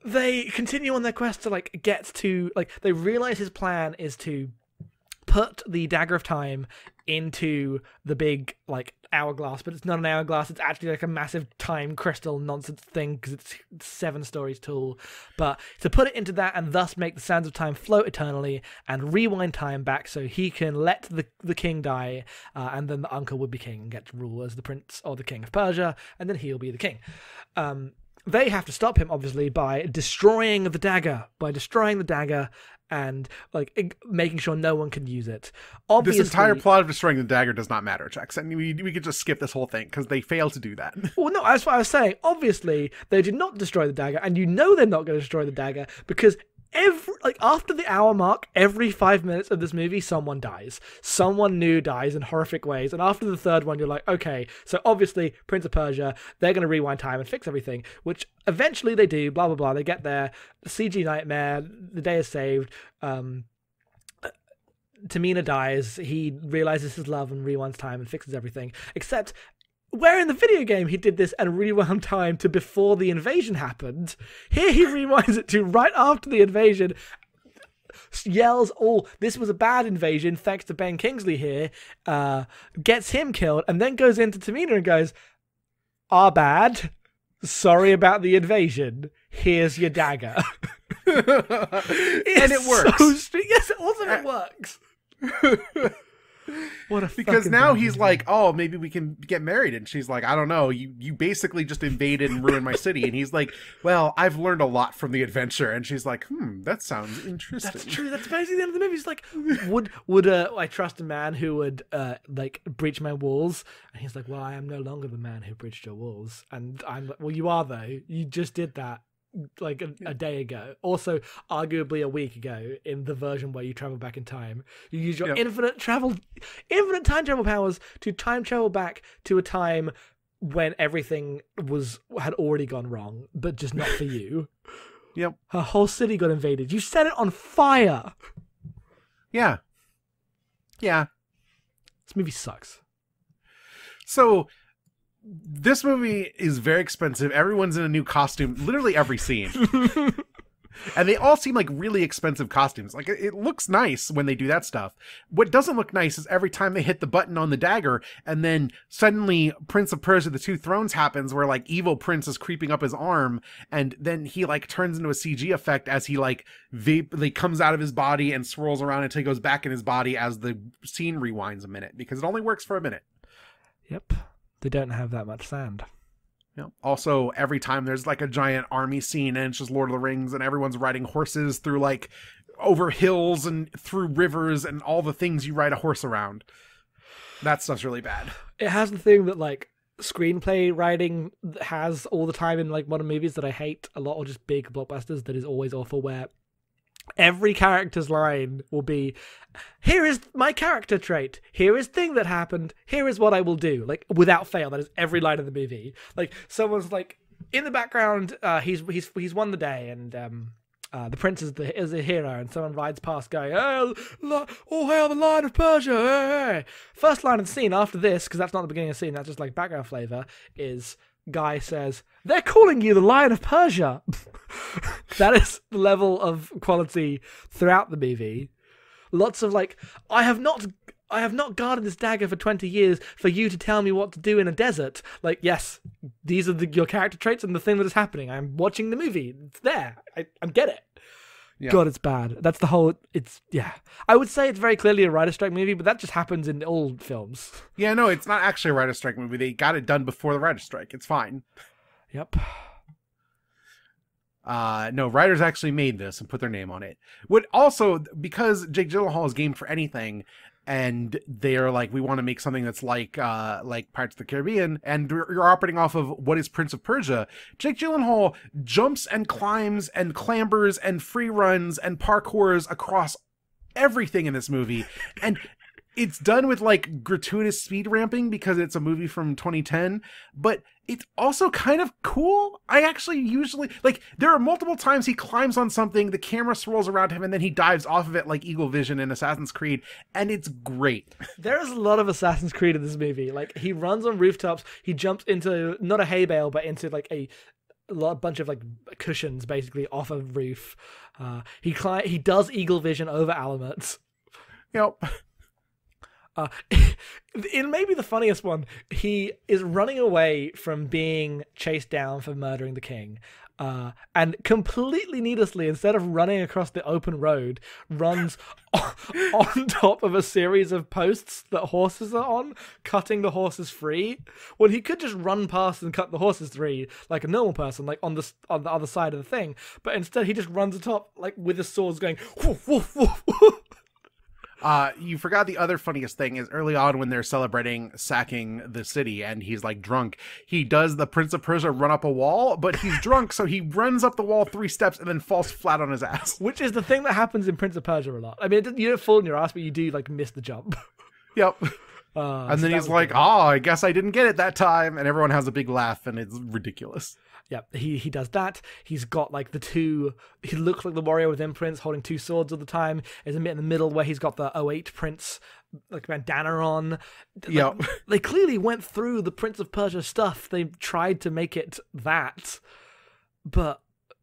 they continue on their quest to like get to like they realize his plan is to put the dagger of time into the big like hourglass, but it's not an hourglass, it's actually like a massive time crystal nonsense thing because it's seven stories tall. But to put it into that and thus make the sands of time float eternally and rewind time back so he can let the the king die, uh, and then the uncle would be king and get to rule as the prince or the king of Persia, and then he'll be the king. Um, they have to stop him obviously by destroying the dagger, by destroying the dagger and like making sure no one can use it. Obviously, this entire plot of destroying the dagger does not matter, Jackson. We, we could just skip this whole thing because they fail to do that. Well, no, that's what I was saying. Obviously, they did not destroy the dagger, and you know they're not going to destroy the dagger because every like after the hour mark, every five minutes of this movie, someone dies. Someone new dies in horrific ways, and after the third one, you're like, okay, so obviously, Prince of Persia, they're going to rewind time and fix everything, which eventually they do. Blah blah blah. They get there. C G nightmare. The day is saved. Um, Tamina dies. He realizes his love and rewinds time and fixes everything. Except, where in the video game he did this and rewound time to before the invasion happened, here he rewinds it to right after the invasion, yells, oh, this was a bad invasion thanks to Ben Kingsley here, uh, gets him killed, and then goes into Tamina and goes, our bad, sorry about the invasion, here's your dagger. And it works. So st- yes, also it works. What a because now he's like, oh, maybe we can get married, and she's like, I don't know, you you basically just invaded and ruined my city. And he's like, well, I've learned a lot from the adventure. And she's like, hmm, that sounds interesting. That's true. That's basically the end of the movie. He's like, would would uh, I trust a man who would uh, like breach my walls? And he's like, well, I am no longer the man who breached your walls. And I'm like, well, you are though. You just did that like a, a day ago, also arguably a week ago, in the version where you travel back in time. You use your yep. infinite travel infinite time travel powers to time travel back to a time when everything was had already gone wrong, but just not for you. Yep. Her whole city got invaded. You set it on fire. Yeah. Yeah. This movie sucks. So this movie is very expensive. Everyone's in a new costume, literally every scene. And they all seem like really expensive costumes. Like, it looks nice when they do that stuff. What doesn't look nice is every time they hit the button on the dagger, and then suddenly Prince of Persia, The Two Thrones happens, where, like, evil prince is creeping up his arm, and then he, like, turns into a C G effect as he, like, vape, like, comes out of his body and swirls around until he goes back in his body as the scene rewinds a minute, because it only works for a minute. Yep. They don't have that much sand. Yeah. Also, every time there's like a giant army scene and it's just Lord of the Rings and everyone's riding horses through like over hills and through rivers and all the things you ride a horse around. That stuff's really bad. It has the thing that like screenplay writing has all the time in like modern movies that I hate a lot, or just big blockbusters, that is always awful, where every character's line will be, here is my character trait, here is thing that happened, here is what I will do. Like, without fail, that is every line of the movie. Like, someone's like, in the background, uh, he's he's he's won the day, and um, uh, the prince is the is a hero, and someone rides past going, oh, li- oh hail the Lion of Persia, hey, hey. First line of the scene after this, because that's not the beginning of the scene, that's just like background flavor, is guy says, they're calling you the Lion of Persia. That is the level of quality throughout the movie. Lots of like, I have not I have not guarded this dagger for twenty years for you to tell me what to do in a desert. Like, yes, these are the, your character traits and the thing that is happening. I'm watching the movie. It's there. I, I get it. Yeah. God, it's bad. That's the whole, it's, yeah. I would say it's very clearly a writer's strike movie, but that just happens in all films. Yeah, no, it's not actually a writer's strike movie. They got it done before the writer's strike. It's fine. Yep. Uh, no, writers actually made this and put their name on it. What also, because Jake Gyllenhaal is game for anything, and they're like, we want to make something that's like uh, like Pirates of the Caribbean, and you're operating off of what is Prince of Persia, Jake Gyllenhaal jumps and climbs and clambers and free runs and parkours across everything in this movie. And it's done with like gratuitous speed ramping because it's a movie from twenty ten, but it's also kind of cool. I actually usually, like, there are multiple times he climbs on something, the camera swirls around him, and then he dives off of it like Eagle Vision in Assassin's Creed, and it's great. There is a lot of Assassin's Creed in this movie. Like, he runs on rooftops, he jumps into, not a hay bale, but into like a a lot, a bunch of like cushions basically off a roof. Uh, he cli- he does eagle vision over Alamut. Yep. Uh, in maybe the funniest one, he is running away from being chased down for murdering the king. Uh, and completely needlessly, instead of running across the open road, runs on top of a series of posts that horses are on, cutting the horses free. When he could just run past and cut the horses free like a normal person, like on the on the other side of the thing. But instead, he just runs atop, like with his swords going woof woof woof woof. Uh, you forgot the other funniest thing is early on when they're celebrating sacking the city and he's like drunk, he does the Prince of Persia run up a wall, but he's drunk, so he runs up the wall three steps and then falls flat on his ass. Which is the thing that happens in Prince of Persia a lot. I mean, you don't fall on your ass, but you do like miss the jump. Yep. Uh, and so then he's like, good. oh, I guess I didn't get it that time. And everyone has a big laugh and it's ridiculous. Yeah, he he does that. He's got like the two, he looks like the warrior within Prince holding two swords all the time. There's a bit in the middle where he's got the oh eight Prince like bandana on. Like, yeah. They clearly went through the Prince of Persia stuff. They tried to make it that. But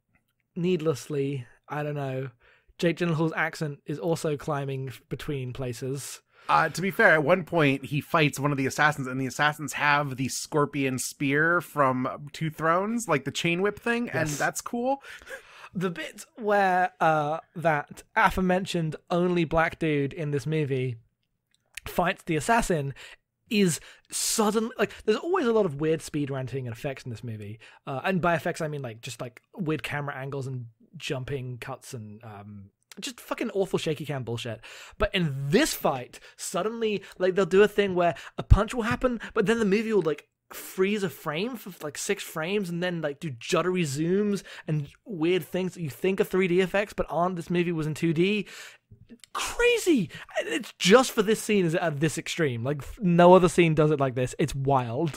needlessly, I don't know. Jake Gyllenhaal's accent is also climbing between places. Uh, to be fair, at one point he fights one of the assassins, and the assassins have the scorpion spear from Two Thrones, like the chain whip thing, yes. And that's cool. The bit where uh, that aforementioned only black dude in this movie fights the assassin is suddenly, like, there's always a lot of weird speed ranting and effects in this movie. Uh, and by effects, I mean, like, just, like, weird camera angles and jumping cuts and... Um, just fucking awful shaky cam bullshit. But in this fight, suddenly, like, they'll do a thing where a punch will happen, but then the movie will, like, freeze a frame for, like, six frames and then, like, do juddery zooms and weird things that you think are three D effects but aren't. This movie was in two D. Crazy! It's just for this scene is at this extreme. Like, no other scene does it like this. It's wild.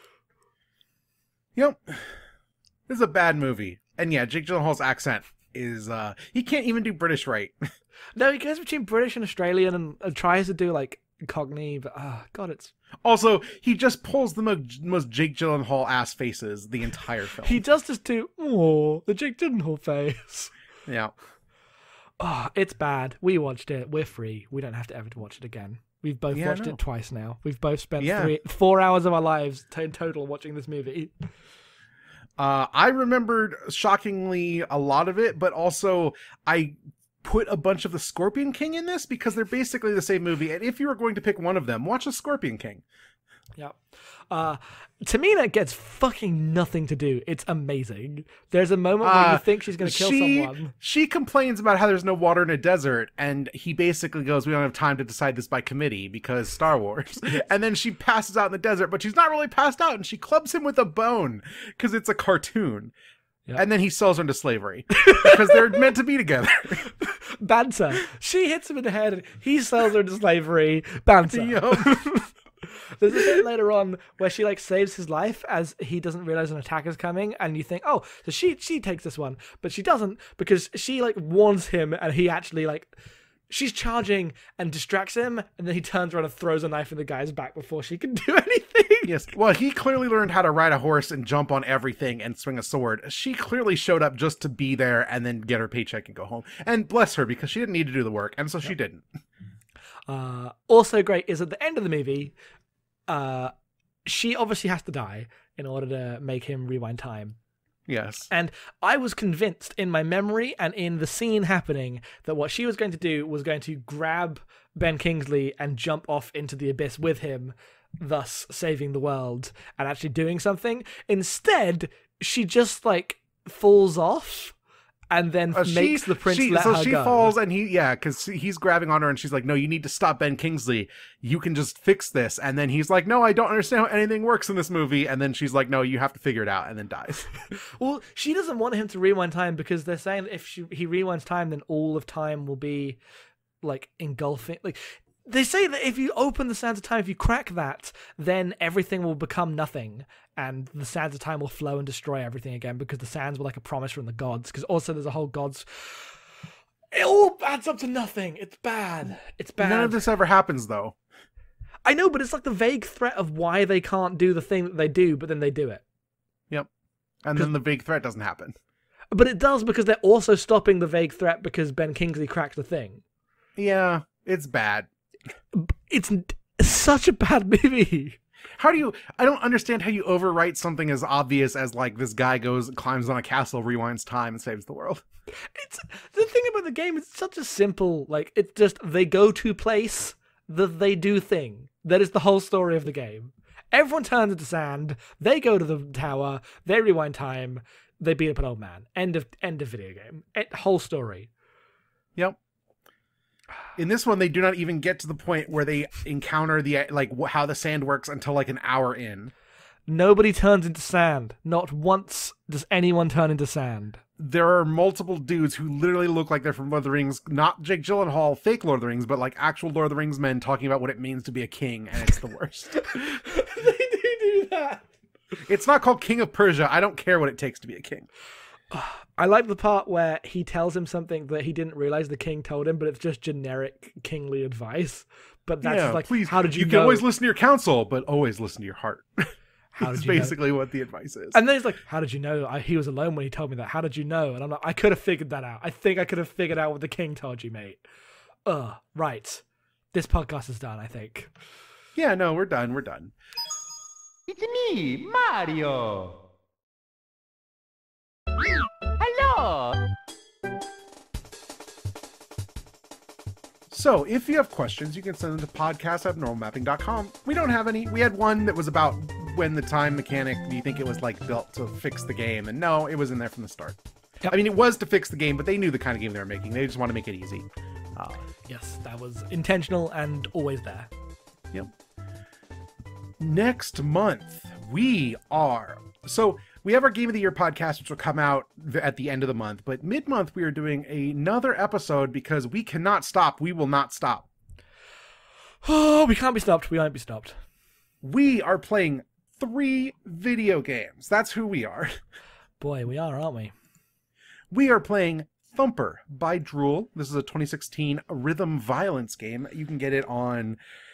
Yep. This is a bad movie. And yeah, Jake Gyllenhaal's accent is uh he can't even do British right. No, he goes between British and Australian and, and tries to do like Cockney, but oh god, it's also he just pulls the mo- most Jake Gyllenhaal ass faces the entire film. He does just do oh the Jake Gyllenhaal face. Yeah. Oh, it's bad. We watched it. We're free. We don't have to ever watch it again. We've both yeah, watched it twice now. We've both spent yeah. three, four hours of our lives in total watching this movie. Uh, I remembered shockingly a lot of it, but also I put a bunch of the Scorpion King in this because they're basically the same movie. And if you were going to pick one of them, watch the Scorpion King. Yep. Uh, Tamina gets fucking nothing to do. It's amazing. There's a moment where uh, you think she's going to kill she, someone. She complains about how there's no water in a desert, and he basically goes, we don't have time to decide this by committee because Star Wars. And then she passes out in the desert, but she's not really passed out, and she clubs him with a bone because it's a cartoon. Yep. And then he sells her into slavery because they're meant to be together. Banter. She hits him in the head, and he sells her into slavery. Banter. Yep. There's a bit later on where she like saves his life as he doesn't realize an attack is coming, and you think, oh, so she she takes this one, but she doesn't because she like warns him, and he actually like she's charging and distracts him, and then he turns around and throws a knife in the guy's back before she can do anything. Yes, well, he clearly learned how to ride a horse and jump on everything and swing a sword. She clearly showed up just to be there and then get her paycheck and go home. And bless her because she didn't need to do the work, and so yep. she didn't. Uh, also great is at the end of the movie. Uh, she obviously has to die in order to make him rewind time. Yes. And I was convinced in my memory and in the scene happening that what she was going to do was going to grab Ben Kingsley and jump off into the abyss with him, thus saving the world and actually doing something. Instead, she just like falls off. And then uh, makes she, the prince she, let so her she go. falls, and he, yeah, because he's grabbing on her, and she's like, no, you need to stop Ben Kingsley. You can just fix this. And then he's like, no, I don't understand how anything works in this movie. And then she's like, no, you have to figure it out, and then dies. Well, she doesn't want him to rewind time because they're saying that if she, he rewinds time, then all of time will be, like, engulfing. Like, they say that if you open the sands of time, if you crack that, then everything will become nothing. And the sands of time will flow and destroy everything again because the sands were like a promise from the gods. Because also there's a whole gods... It all adds up to nothing. It's bad. It's bad. None of this ever happens, though. I know, but it's like the vague threat of why they can't do the thing that they do, but then they do it. Yep. And then the vague threat doesn't happen. But it does because they're also stopping the vague threat because Ben Kingsley cracked the thing. Yeah, it's bad. It's such a bad movie. How do you... I don't understand how you overwrite something as obvious as, like, this guy goes, climbs on a castle, rewinds time, and saves the world. It's the thing about the game, it's such a simple, like, it's just they go to place, the they do thing. That is the whole story of the game. Everyone turns into sand, they go to the tower, they rewind time, they beat up an old man. End of end of video game. End, whole story. Yep. In this one, they do not even get to the point where they encounter the like how the sand works until like an hour in. Nobody turns into sand. Not once does anyone turn into sand. There are multiple dudes who literally look like they're from Lord of the Rings, not Jake Gyllenhaal, fake Lord of the Rings, but like actual Lord of the Rings men talking about what it means to be a king, and it's the worst. They do do that. It's not called King of Persia. I don't care what it takes to be a king. I like the part where he tells him something that he didn't realize the king told him, but it's just generic kingly advice. But that's yeah, just like, please, how did you You know? can always listen to your counsel, but always listen to your heart. How That's did you basically know? what the advice is. And then he's like, how did you know I, he was alone when he told me that? How did you know? And I'm like, I could have figured that out. I think I could have figured out what the king told you, mate. Ugh, right. This podcast is done, I think. Yeah, no, we're done. We're done. It's me, Mario. Hello. So, if you have questions, you can send them to podcast at normal mapping dot com. We don't have any. We had one that was about when the time mechanic, do you think it was like built to fix the game? And no, it was in there from the start. Yep. I mean, it was to fix the game, but they knew the kind of game they were making. They just want to make it easy. Uh, Yes, that was intentional and always there. Yep. Next month, we are... So, we have our Game of the Year podcast, which will come out at the end of the month. But mid-month, we are doing another episode because we cannot stop. We will not stop. Oh, we can't be stopped. We won't be stopped. We are playing three video games. That's who we are. Boy, we are, aren't we? We are playing Thumper by Drool. This is a twenty sixteen rhythm violence game. You can get it on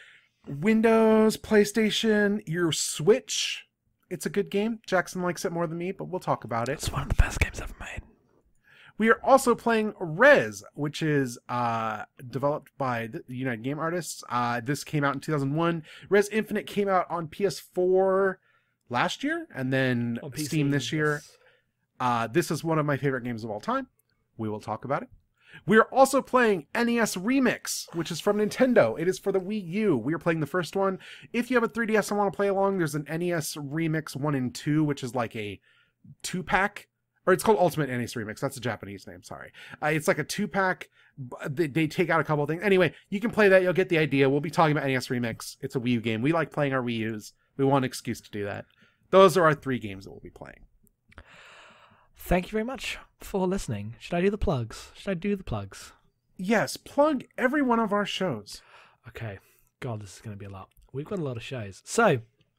Windows, PlayStation, your Switch. It's a good game. Jackson likes it more than me, but we'll talk about it. It's one of the best games ever made. We are also playing Rez, which is uh, developed by the United Game Artists. Uh, this came out in two thousand one. Rez Infinite came out on P S four last year, and then On P C, Steam this year. yes. Uh, this is one of my favorite games of all time. We will talk about it. We are also playing N E S Remix, which is from Nintendo. It is for the Wii U. We are playing the first one. If you have a three D S and want to play along, there's an N E S Remix one and two, which is like a two-pack. Or it's called Ultimate N E S Remix. That's a Japanese name, sorry. Uh, it's like a two-pack. They, they take out a couple of things. Anyway, you can play that. You'll get the idea. We'll be talking about N E S Remix. It's a Wii U game. We like playing our Wii Us. We want an excuse to do that. Those are our three games that we'll be playing. Thank you very much for listening. Should I do the plugs? Should I do the plugs? Yes, plug every one of our shows. Okay. God, this is going to be a lot. We've got a lot of shows. So,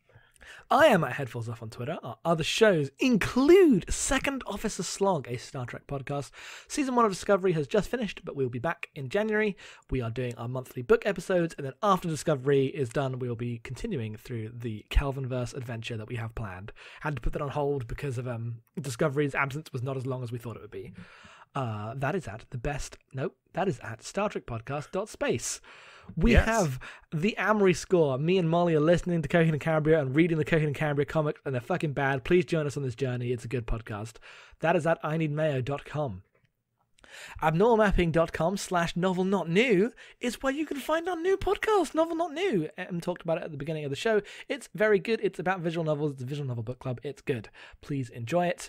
I am at Headfuls Off on Twitter. Our other shows include Second Officer Slog, a Star Trek podcast. Season one of Discovery has just finished, but we'll be back in January. We are doing our monthly book episodes, and then after Discovery is done, we'll be continuing through the Kelvinverse adventure that we have planned. Had to put that on hold because of um, Discovery's absence was not as long as we thought it would be. Uh, that is at the best... Nope, that is at Star Trek Podcast dot space. We Yes. have the Amory Score. Me and Molly are listening to Coheed and Cambria and reading the Coheed and Cambria comic, and they're fucking bad. Please join us on this journey. It's a good podcast. That is at I need mayo dot com. abnormal mapping dot com slash novel not new is where you can find our new podcast, Novel Not New. Em talked about it at the beginning of the show. It's very good. It's about visual novels. It's a visual novel book club. It's good. Please enjoy it.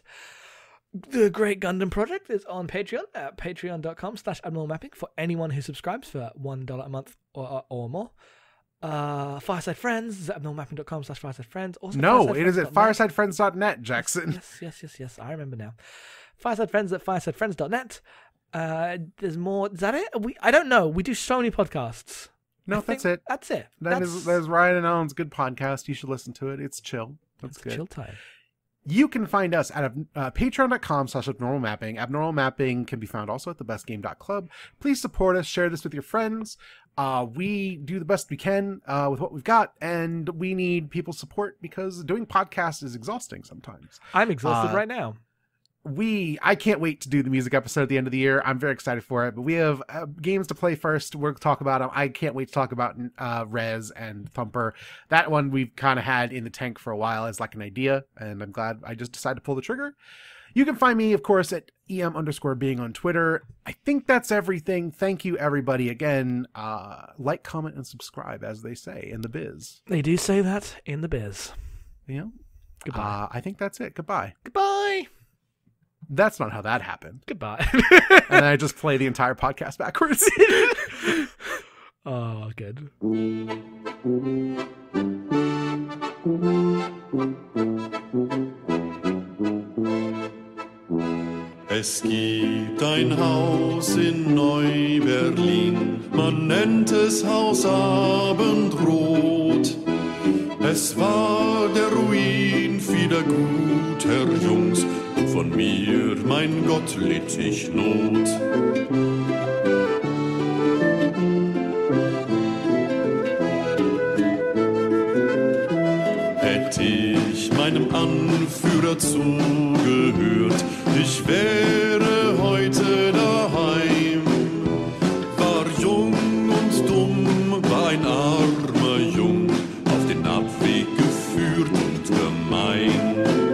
The Great Gundam Project is on Patreon at patreon dot com slash abnormal mapping for anyone who subscribes for one dollar a month or, or more. Uh, Fireside Friends is at abnormal mapping dot com slash fireside friends. Also No, it is at firesidefriends dot net. fireside friends dot net, Jackson. Yes, yes, yes, yes. I remember now. Fireside Friends at fireside friends dot net. Uh, there's more. Is that it? We I don't know. We do so many podcasts. No, I that's think it. That's it. That that's is, that is Ryan and Alan's good podcast. You should listen to it. It's chill. That's that's good. chill time. You can find us at uh, patreon.com slash abnormal mapping. Abnormal mapping can be found also at the best game dot club. Please support us. Share this with your friends. Uh, we do the best we can uh, with what we've got, and we need people's support because doing podcasts is exhausting sometimes. I'm exhausted Uh, right now. We, I can't wait to do the music episode at the end of the year. I'm very excited for it, but we have uh, games to play first. We'll talk about them. I can't wait to talk about uh, Rez and Thumper. That one we've kind of had in the tank for a while as like an idea, and I'm glad I just decided to pull the trigger. You can find me, of course, at em underscore being on Twitter. I think that's everything. Thank you, everybody. Again, uh, like, comment, and subscribe, as they say in the biz. They do say that in the biz. You know? Goodbye. Uh, I think that's it. Goodbye. Goodbye. That's not how that happened. Goodbye. And then I just play the entire podcast backwards. Oh, good. Es gibt ein Haus in Neu-Berlin, man nennt es Haus Abendrot. Es war der Ruin vieler guter Jungs, von mir, mein Gott, litt ich Not. Hätt ich meinem Anführer zugehört, ich wäre heute daheim. War jung und dumm, war ein armer Jung, auf den Abweg geführt und gemein.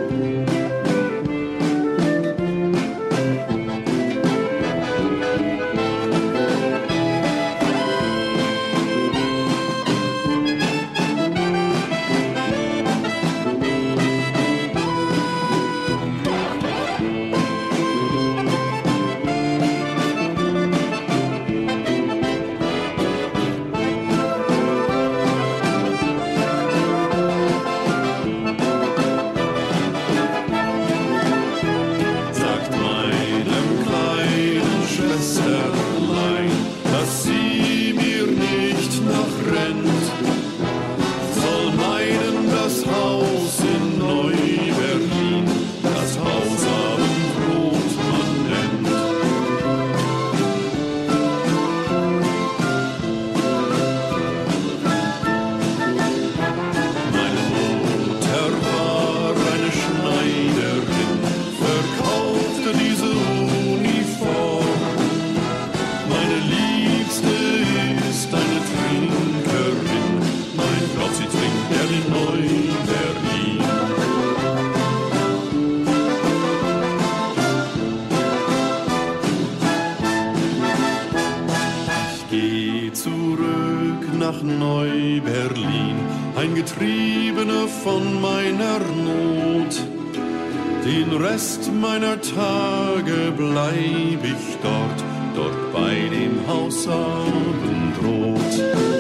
Nach Neu-Berlin, ein Getriebener von meiner Not. Den Rest meiner Tage bleib ich dort, dort bei dem Haus Abendrot.